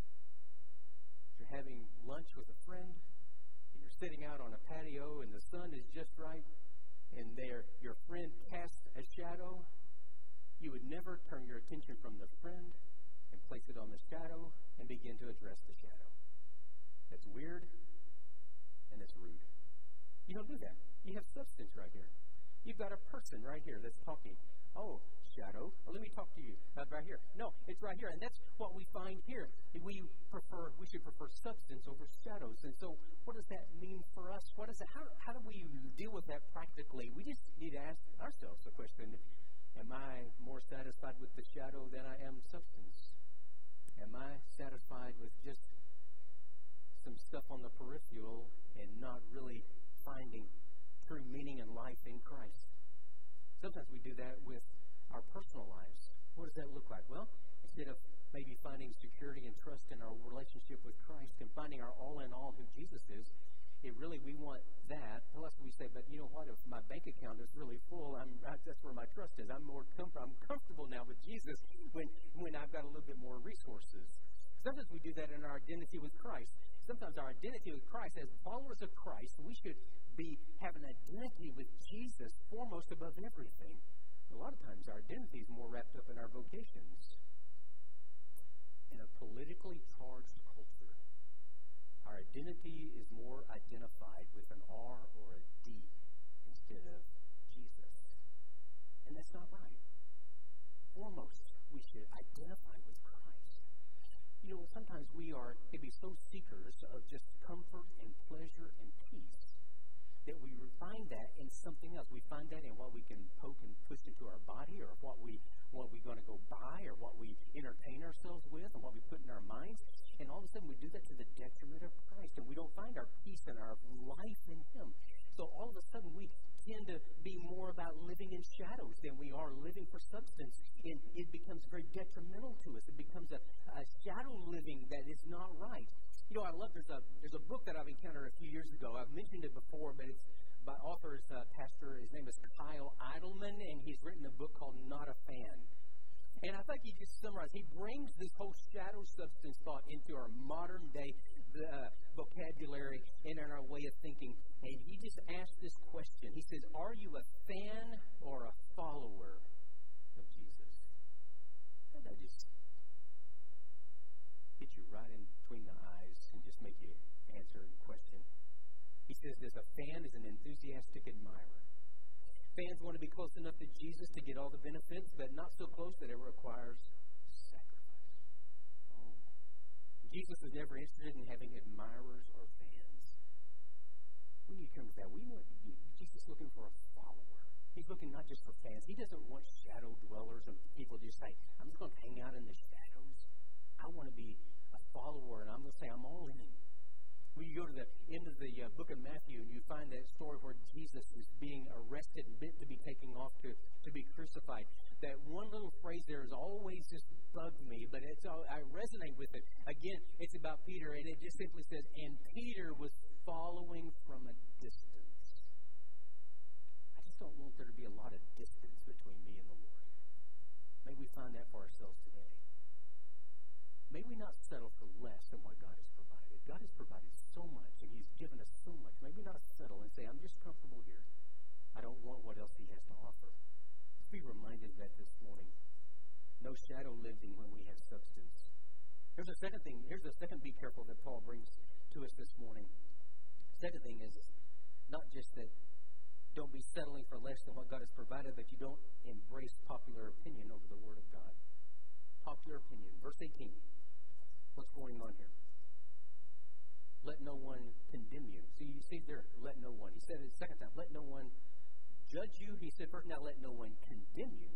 You're having lunch with a friend, and you're sitting out on a patio, and the sun is just right, and your friend casts a shadow. You would never turn your attention from the friend and place it on the shadow and begin to address the shadow. That's weird, and it's rude. You don't do that. You have substance right here. You've got a person right here that's talking. Oh, shadow. Well, let me talk to you right here. No, it's right here. And that's what we find here. We should prefer substance over shadows. And so what does that mean for us? How do we deal with that practically? We just need to ask ourselves the question, am I more satisfied with the shadow than I am substance? Am I satisfied with just some stuff on the peripheral and not really finding true meaning and life in Christ? Sometimes we do that with our personal lives. What does that look like? Well, instead of maybe finding security and trust in our relationship with Christ and finding our all in all who Jesus is, we want that. Plus we say, but you know what? If my bank account is really full, that's where my trust is. I'm comfortable now with Jesus when I've got a little bit more resources. Sometimes we do that in our identity with Christ. Sometimes our identity with Christ, as followers of Christ, we should have an identity with Jesus foremost above everything. A lot of times our identity is more wrapped up in our vocations. In a politically charged culture, our identity is more identified with an R or a D instead of Jesus. And that's not right. Foremost, we should identify with Christ. Sometimes we can be so seekers of just comfort and pleasure and peace that we find that in something else. We find that in what we can poke and push into our body, or what we're going to go buy, or what we entertain ourselves with, and what we put in our minds. And all of a sudden we do that to the detriment of Christ, and we don't find our peace and our life in Him. So all of a sudden we tend to be more about living in shadows than we are living for substance. And it becomes very detrimental to us. It becomes a shadow living that is not right. I love, there's a book that I've encountered a few years ago. I've mentioned it before, but it's by author's pastor. His name is Kyle Idleman, and he's written a book called Not a Fan. And I think he just summarized. He brings this whole shadow substance thought into our modern day vocabulary and in our way of thinking. And he just asked this question. He says, are you a fan or a follower of Jesus? And I just hit you right in between the eyes and just make you answer and question. He says this: a fan is an enthusiastic admirer. Fans want to be close enough to Jesus to get all the benefits, but not so close that it requires sacrifice. Oh. Jesus is never interested in having admirers or fans. We need to come to that. Jesus is looking for a follower. He's looking not just for fans. He doesn't want shadow dwellers and people just say, I'm just going to hang out in the shadows. I want to be a follower, and I'm going to say, I'm all in. When you go to the end of the book of Matthew, and you find that story where Jesus is being arrested and meant to be taken off to be crucified, that one little phrase there has always just bugged me, but I resonate with it. Again, it's about Peter, and it just simply says, and Peter was following from a distance. I just don't want there to be a lot of distance between me and the Lord. May we find that for ourselves today. May we not settle for less than what God has provided. God has provided so much, and He's given us so much. May we not settle and say, I'm just comfortable here. I don't want what else He has to offer. Let's be reminded of that this morning. No shadow living when we have substance. Here's the second thing. Here's the second be careful that Paul brings to us this morning. Second thing is not just that don't be settling for less than what God has provided, but you don't embrace popular opinion over the Word of God. Popular opinion. Verse 18. What's going on here? Let no one condemn you. So you see there, let no one. He said it the second time, let no one judge you. He said first, now let no one condemn you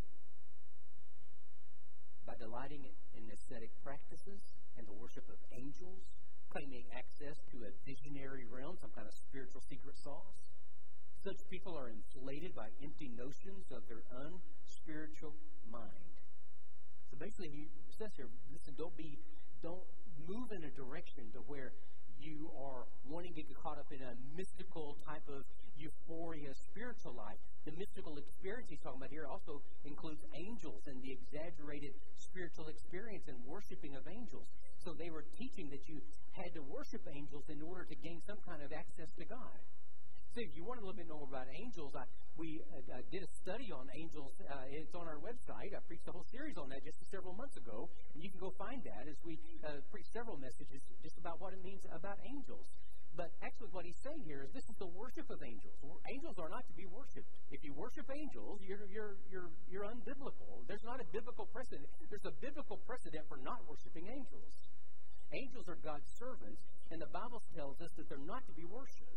by delighting in ascetic practices and the worship of angels, claiming access to a visionary realm, some kind of spiritual secret sauce, Such people are inflated by empty notions of their unspiritual mind. So basically, he says here, listen, don't move in a direction to where you are wanting to get caught up in a mystical type of euphoria spiritual life. The mystical experience he's talking about here also includes angels and the exaggerated spiritual experience and worshiping of angels. So they were teaching that you had to worship angels in order to gain some kind of access to God. So if you want a little bit more about angels, we did a study on angels. It's on our website. I preached a whole series on that just several months ago. And you can go find that as we preach several messages just about what it means about angels. But actually what he's saying here is this is the worship of angels. Angels are not to be worshipped. If you worship angels, you're unbiblical. There's not a biblical precedent. There's a biblical precedent for not worshiping angels. Angels are God's servants, and the Bible tells us that they're not to be worshipped.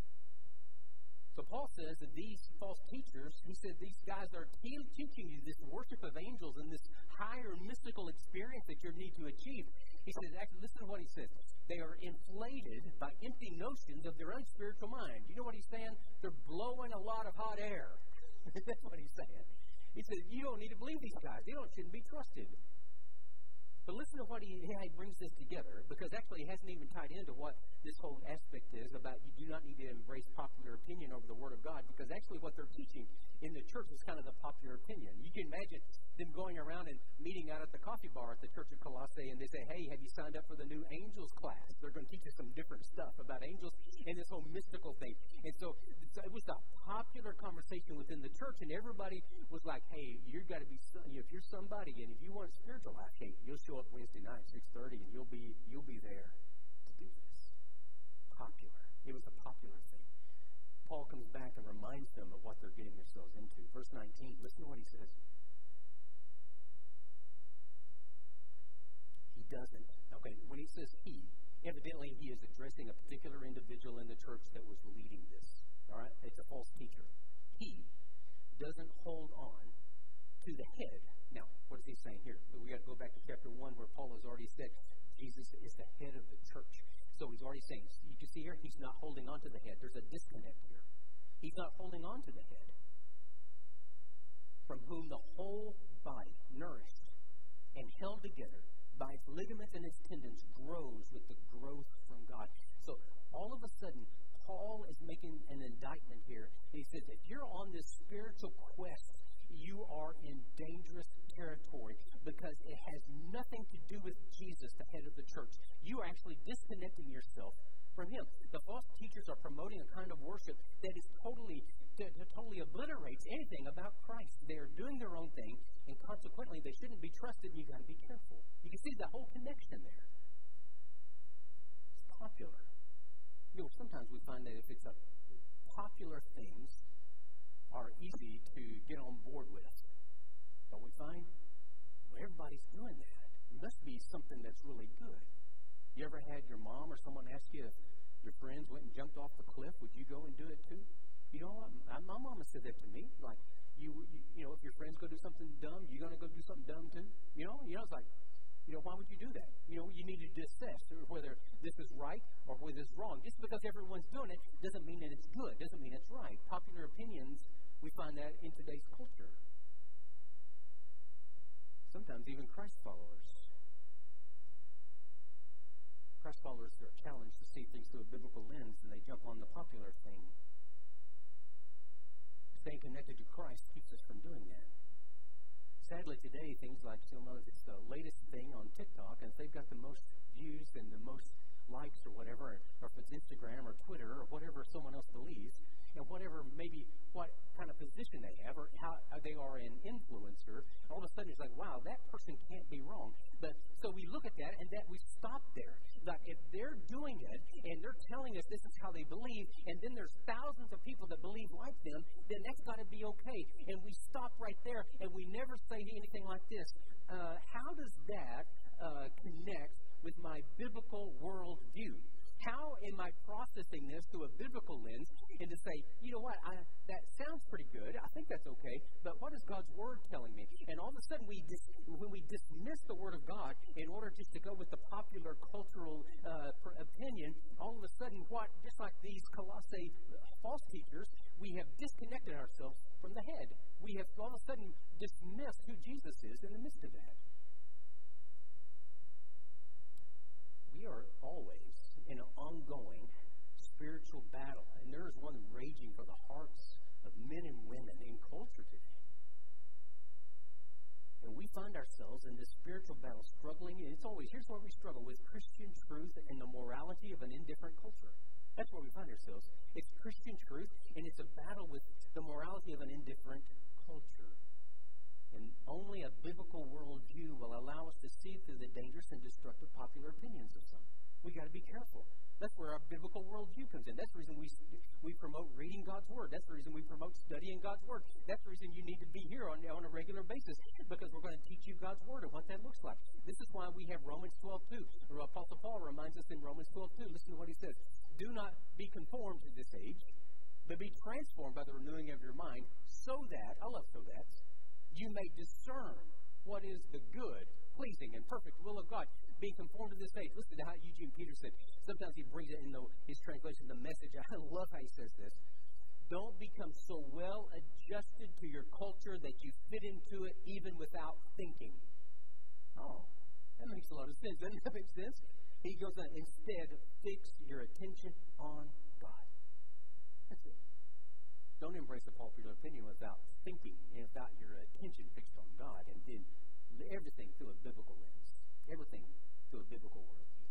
So Paul says that these false teachers, he said these guys are teaching you this worship of angels and this higher mystical experience that you need to achieve. He says, actually, listen to what he says. They are inflated by empty notions of their unspiritual mind. You know what he's saying? They're blowing a lot of hot air. That's what he's saying. He says, you don't need to believe these guys. They shouldn't be trusted. But listen to how he brings this together, because actually it hasn't even tied into what this whole aspect is about you do not need to embrace popular opinion over the Word of God, because actually what they're teaching in the church is kind of the popular opinion. You can imagine them going around and meeting out at the coffee bar at the Church of Colossae, and they say, hey, have you signed up for the new angels class? They're going to teach us some different stuff about angels and this whole mystical thing. And so it was a popular conversation within the church, and everybody was like, hey, you've got to be, if you're somebody, and if you want spiritual life, hey, you'll show up Wednesday night, 6:30, and you'll be there to do this. Popular. It was a popular thing. Paul comes back and reminds them of what they're getting themselves into. Verse 19, listen to what he says. He doesn't. Okay, when he says he, evidently he is addressing a particular individual in the church that was leading this. All right? It's a false teacher. He doesn't hold on to the head. Now, what is he saying here? We got to go back to chapter 1 where Paul has already said Jesus is the head of the church. So he's already saying, you can see here, he's not holding on to the head. There's a disconnect here. He's not holding on to the head, from whom the whole body, nourished and held together by its ligaments and its tendons, grows with the growth from God. So all of a sudden, Paul is making an indictment here. He says, if you're on this spiritual quest, you are in dangerous territory because it has nothing to do with Jesus, the head of the church. You are actually disconnecting yourself from him. The false teachers are promoting a kind of worship that is totally obliterates anything about Christ. They are doing their own thing, and consequently, they shouldn't be trusted, and you've got to be careful. You can see the whole connection there. It's popular. You know, sometimes we find that if it's a popular things are easy to get on board with. Don't we find? Well, everybody's doing that. It must be something that's really good. You ever had your mom or someone ask you if your friends went and jumped off the cliff, would you go and do it too? You know what? My mama said that to me. Like, you know, if your friends go do something dumb, you're going to go do something dumb too? You know, it's like, why would you do that? You need to assess whether this is right or whether it's wrong. Just because everyone's doing it doesn't mean that it's good, doesn't mean it's right. Popular opinions, we find that in today's culture. Sometimes even Christ followers. Christ followers are challenged to see things through a biblical lens, and they jump on the popular thing. Staying connected to Christ keeps us from doing that. Sadly, today, things like, it's the latest thing on TikTok, and if they've got the most views and the most likes or whatever, or if it's Instagram or Twitter or whatever someone else believes, and whatever, maybe what kind of position they have or how they are an influencer, all of a sudden it's like, wow, that person can't be wrong. But so we look at that and that we stop there. Like if they're doing it and they're telling us this is how they believe, and then there's thousands of people that believe like them, then that's got to be okay. And we stop right there and we never say anything like this. How does that connect with my biblical worldview? How am I processing this through a biblical lens and to say, you know what, that sounds pretty good. I think that's okay. But what is God's Word telling me? And all of a sudden, when we dismiss the Word of God in order just to go with the popular cultural opinion, all of a sudden, just like these Colossae false teachers, we have disconnected ourselves from the head. We have all of a sudden dismissed who Jesus is in the midst of that. We are always in an ongoing spiritual battle, and there is one raging for the hearts of men and women in culture today. And we find ourselves in this spiritual battle struggling, and here's where we struggle with Christian truth and the morality of an indifferent culture. That's where we find ourselves. It's Christian truth, and it's a battle with the morality of an indifferent culture. And only a biblical worldview will allow us to see through the dangerous and destructive popular opinions of some. We got to be careful. That's where our biblical worldview comes in. That's the reason we promote reading God's Word. That's the reason we promote studying God's Word. That's the reason you need to be here on a regular basis, because we're going to teach you God's Word and what that looks like. This is why we have Romans 12:2. Apostle Paul reminds us in Romans 12:2. Listen to what he says. Do not be conformed to this age, but be transformed by the renewing of your mind, so that, I love so that, you may discern what is the good, pleasing, and perfect will of God. Be conformed to this age. Listen to how Eugene Peterson, sometimes he brings it in his translation, the Message. I love how he says this. Don't become so well adjusted to your culture that you fit into it even without thinking. Oh, that makes a lot of sense. Doesn't that make sense? He goes on, instead, fix your attention on God. That's it. Don't embrace a popular opinion without thinking and without your attention fixed on God, and then everything through a biblical lens. Everything through a biblical worldview.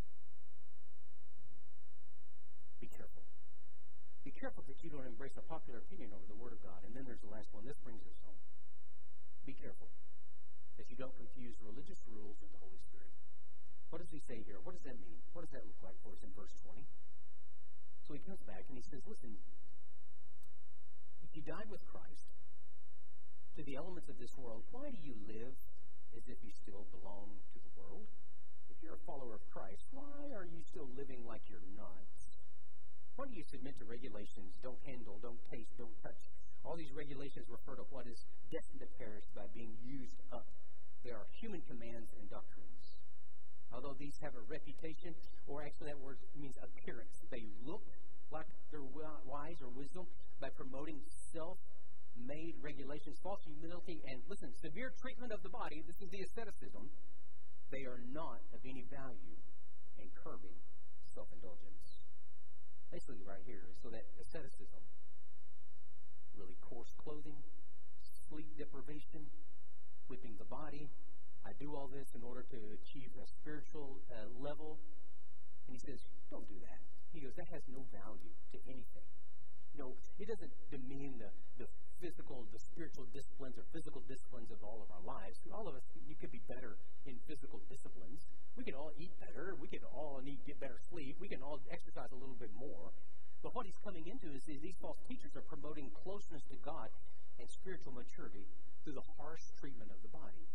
Be careful. Be careful that you don't embrace a popular opinion over the Word of God. And then there's the last one. This brings us home. Be careful that you don't confuse religious rules with the Holy Spirit. What does he say here? What does that mean? What does that look like for us in verse 20? So he comes back and he says, listen, if you died with Christ to the elements of this world, why do you live as if you still belong to the world? If you're a follower of Christ, why are you still living like you're not? Why do you submit to regulations? Don't handle, don't taste, don't touch. All these regulations refer to what is destined to perish by being used up. They are human commands and doctrines. Although these have a reputation, or actually that word means appearance. They look like they're wise or wisdom by promoting self-made regulations, false humility, and, listen, severe treatment of the body. This is the asceticism. They are not of any value in curbing self-indulgence. Basically right here, so that asceticism, really coarse clothing, sleep deprivation, whipping the body. I do all this in order to achieve a spiritual level. And he says, don't do that. He goes, that has no value to anything. You know, it doesn't demean the spiritual disciplines or physical disciplines of all of our lives. All of us, you could be better in physical disciplines. We could all eat better. We could all get better sleep. We can all exercise a little bit more. But what he's coming into is these false teachers are promoting closeness to God and spiritual maturity through the harsh treatment of the body.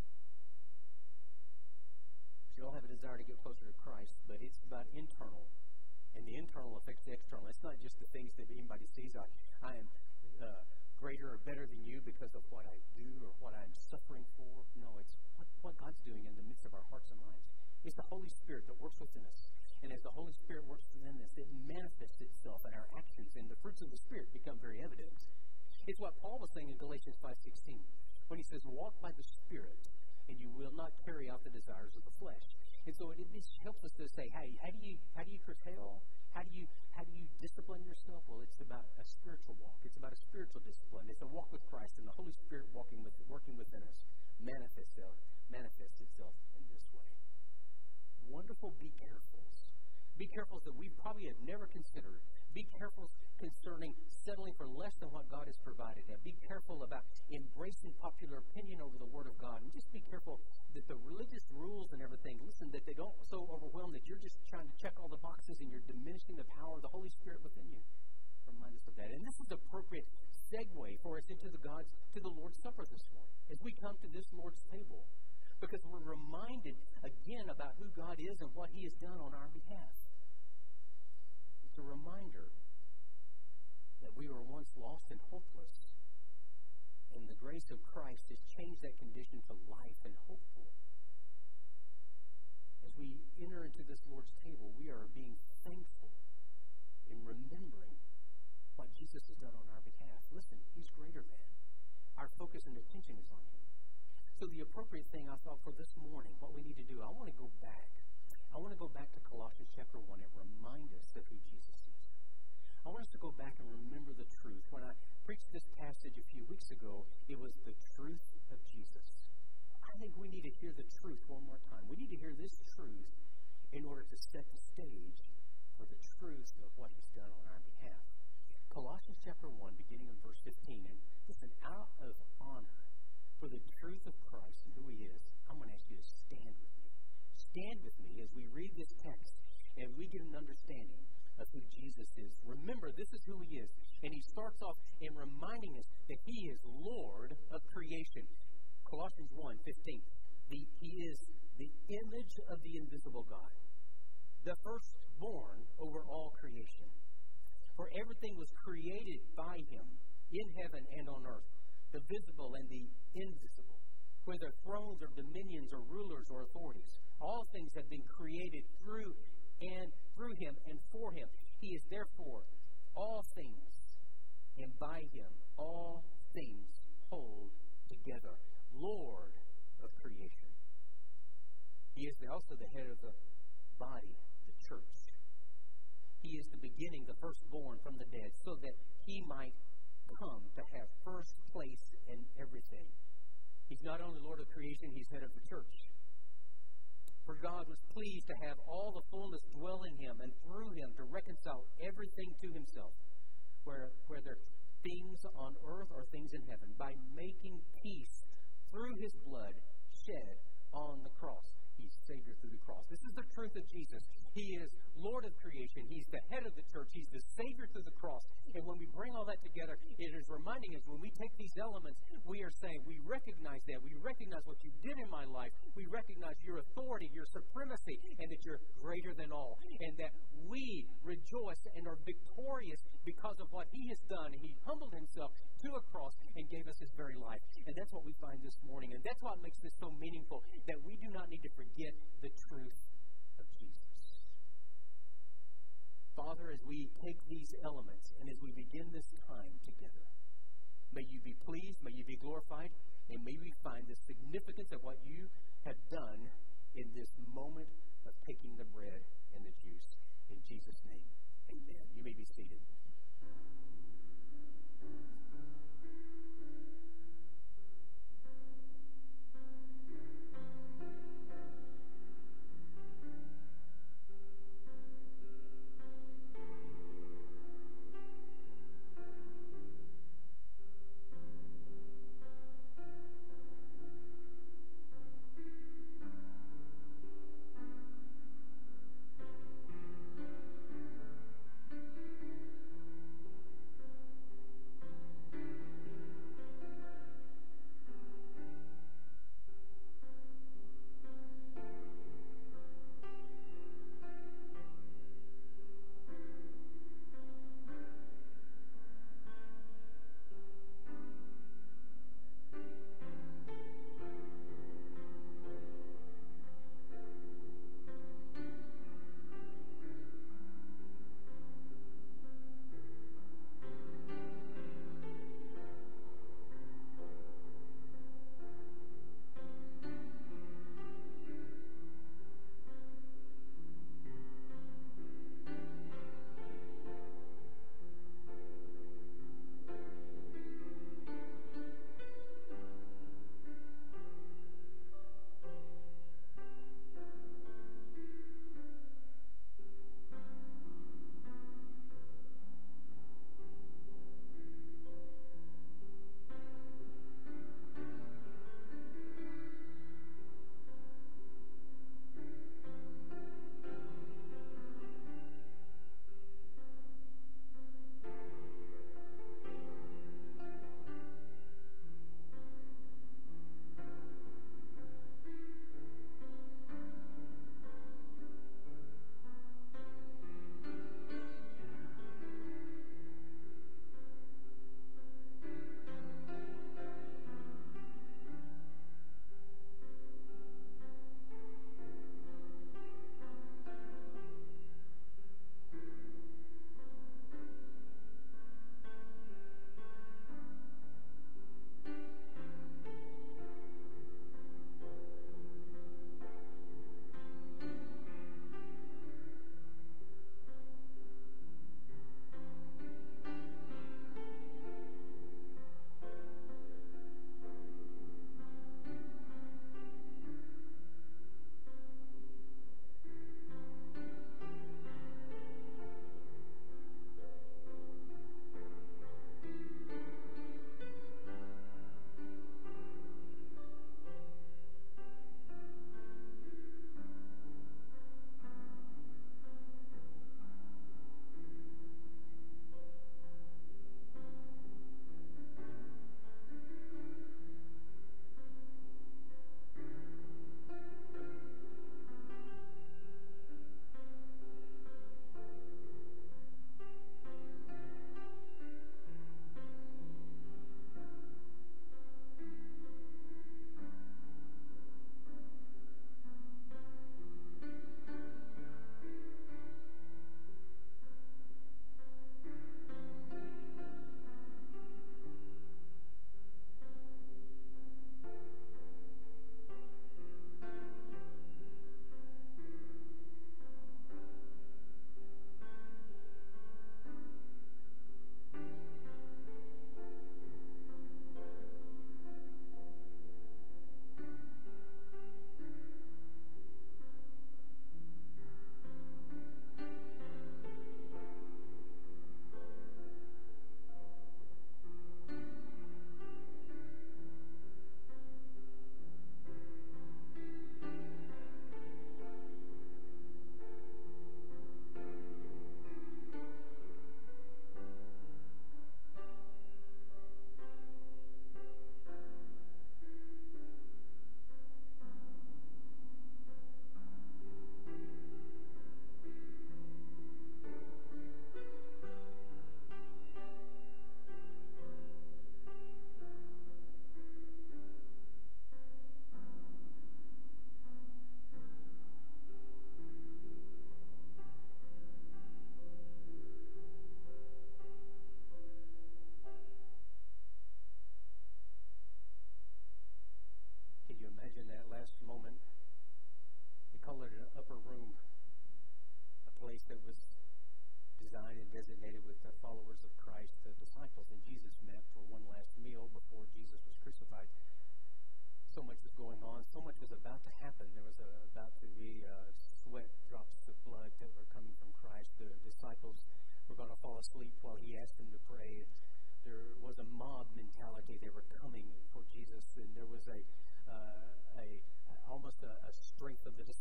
We all have a desire to get closer to Christ, but it's about internal. And the internal affects the external. It's not just the things that anybody sees. I am greater or better than you because of what I do or what I'm suffering for. No, it's what God's doing in the midst of our hearts and lives. It's the Holy Spirit that works within us. And as the Holy Spirit works within us, it manifests itself in our actions, and the fruits of the Spirit become very evident. It's what Paul was saying in Galatians 5:16 when he says, walk by the Spirit, and you will not carry out the desires of the flesh. And so it helps us to say, hey, how do you curtail? How do you discipline yourself? Well, it's about a spiritual walk. It's about a spiritual discipline. It's a walk with Christ, and the Holy Spirit working within us manifests itself in this way. Wonderful be carefuls. Be carefuls that we probably have never considered. Be careful concerning settling for less than what God has provided. And be careful about embracing popular opinion over the Word of God. And just be careful that the religious rules and everything, listen, that they don't so overwhelm that you're just trying to check all the boxes and you're diminishing the power of the Holy Spirit within you. Remind us of that. And this is the appropriate segue for us into the Lord's Supper this morning. As we come to this Lord's table. Because we're reminded again about who God is and what He has done on our behalf. It's a reminder that we were once lost and hopeless, and the grace of Christ has changed that condition to life and hopeful. As we enter into this Lord's table, we are being thankful in remembering what Jesus has done on our behalf. Listen, He's greater than. Our focus and attention is on Him. So the appropriate thing I thought for this morning, what we need to do, I want to go back. I want to go back to Colossians chapter 1 and remind us of who Jesus is. I want us to go back and remember the truth. When I preached this passage a few weeks ago, it was the truth of Jesus. I think we need to hear the truth one more time. We need to hear this truth in order to set the stage for the truth of what He's done on our behalf. Colossians chapter 1, beginning in verse 15. And listen, out of honor for the truth of Christ and who He is, I'm going to ask you to stand with me. Stand with me as we read this text and we get an understanding of who Jesus is. Remember, this is who He is. And He starts off in reminding us that He is Lord of creation. Colossians 1:15. He is the image of the invisible God, the firstborn over all creation. For everything was created by Him in heaven and on earth, the visible and the invisible, whether thrones or dominions or rulers or authorities. All things have been created through Him and for Him. He is therefore all things, and by Him all things hold together. Lord of creation. He is also the head of the body, the church. He is the beginning, the firstborn from the dead, so that He might come to have first place in everything. He's not only Lord of creation, He's head of the church. For God was pleased to have all the fullness dwell in Him, and through Him to reconcile everything to Himself, whether things on earth or things in heaven, by making peace through His blood shed on the cross. He's Savior through the cross. This is the truth of Jesus. He is Lord of creation. He's the head of the church. He's the Savior through the cross. And when we bring all that together, it is reminding us, when we take these elements, we are saying, we recognize that. We recognize what You did in my life. We recognize Your authority, Your supremacy, and that You're greater than all. And that we rejoice and are victorious because of what He has done. He humbled Himself to a cross and gave us His very life. And that's what we find this morning. And that's what makes this so meaningful, that we do not need to forget the truth of Jesus. Father, as we take these elements and as we begin this time together, may You be pleased, may You be glorified, and may we find the significance of what You have done in this moment of taking the bread and the juice. In Jesus' name, amen. You may be seated.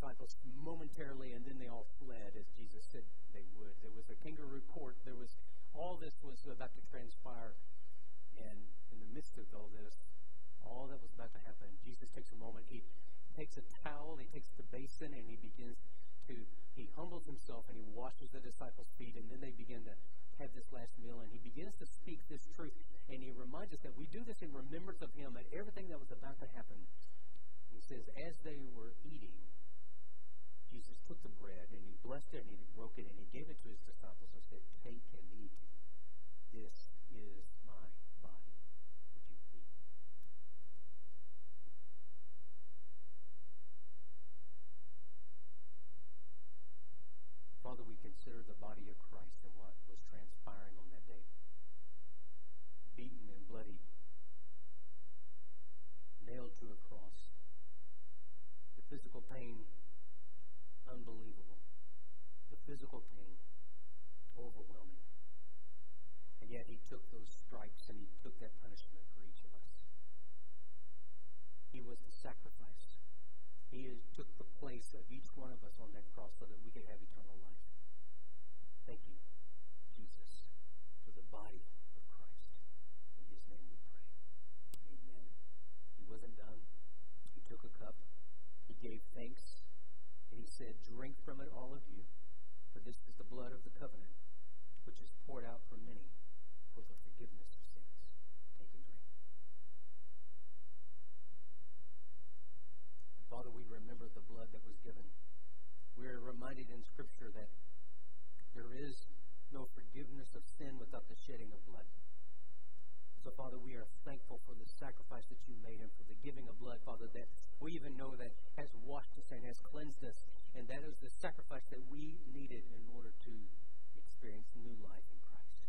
disciples momentarily, and then they all fled, as Jesus said they would. There was a kangaroo court. All this was about to transpire. And in the midst of all this, all that was about to happen, Jesus takes a moment. He takes a towel, he takes the basin, and he humbles himself, and he washes the disciples' feet, and then they begin to have this last meal, and he begins to speak this truth, and he reminds us that we do this in remembrance of him, at everything that was about to happen. He says, as they were eating, Jesus took the bread, and he blessed it, and he broke it, and he gave it to his disciples, and said, take and eat. This is my body. Would you eat? Father, we consider the body of Christ and what was transpiring on that day. Beaten and bloodied, nailed to a cross. The physical pain, unbelievable. The physical pain, overwhelming. And yet he took those stripes and he took that punishment for each of us. He was the sacrifice. He took the place of each one of us on that cross so that we could have eternal life. Thank you, Jesus, for the body of Christ. In his name we pray. Amen. He wasn't done. He took a cup. He gave thanks. And he said, drink from it, all of you, for this is the blood of the covenant, which is poured out for many for the forgiveness of sins. Take and drink. And Father, we remember the blood that was given. We are reminded in Scripture that there is no forgiveness of sin without the shedding of blood. So, Father, we are thankful for the sacrifice that you made and for the giving of blood, Father, that we even know that has washed us and has cleansed us. And that is the sacrifice that we needed in order to experience new life in Christ.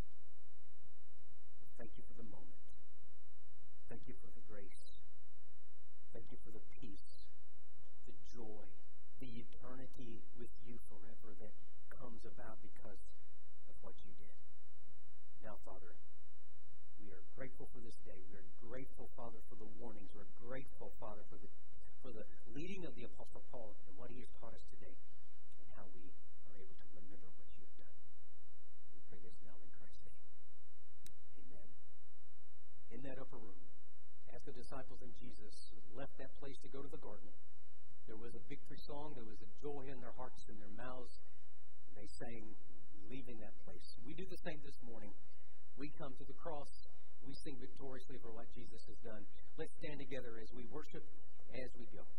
Thank you for the moment. Thank you for the grace. Thank you for the peace, the joy, the eternity with you forever that comes about because of what you did. Now, Father, we are grateful for this day. We are grateful, Father, for the warnings. We're grateful, Father, for the leading of the Apostle Paul and what he has taught us today and how we are able to remember what you have done. We pray this now in Christ's name. Amen. In that upper room, as the disciples and Jesus left that place to go to the garden, there was a victory song. There was a joy in their hearts and their mouths. And they sang, leaving that place. We do the same this morning. We come to the cross. We sing victoriously for what Jesus has done. Let's stand together as we worship as we go.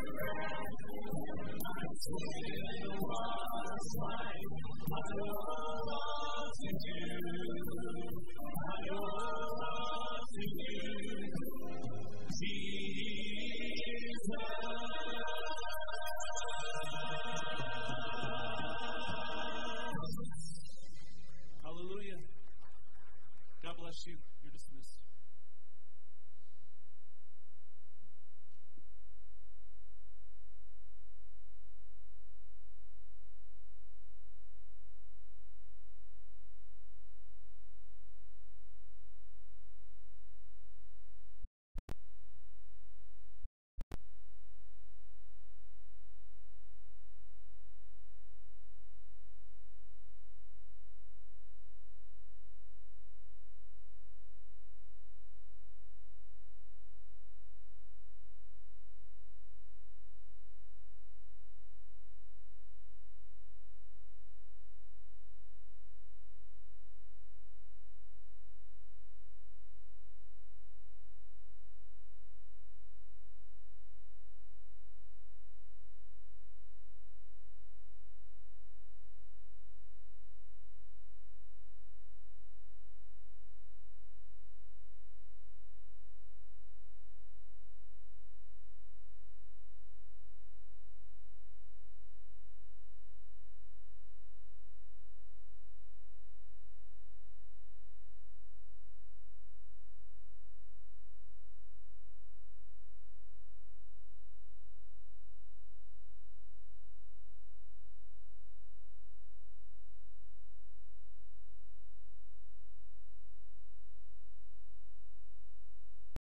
I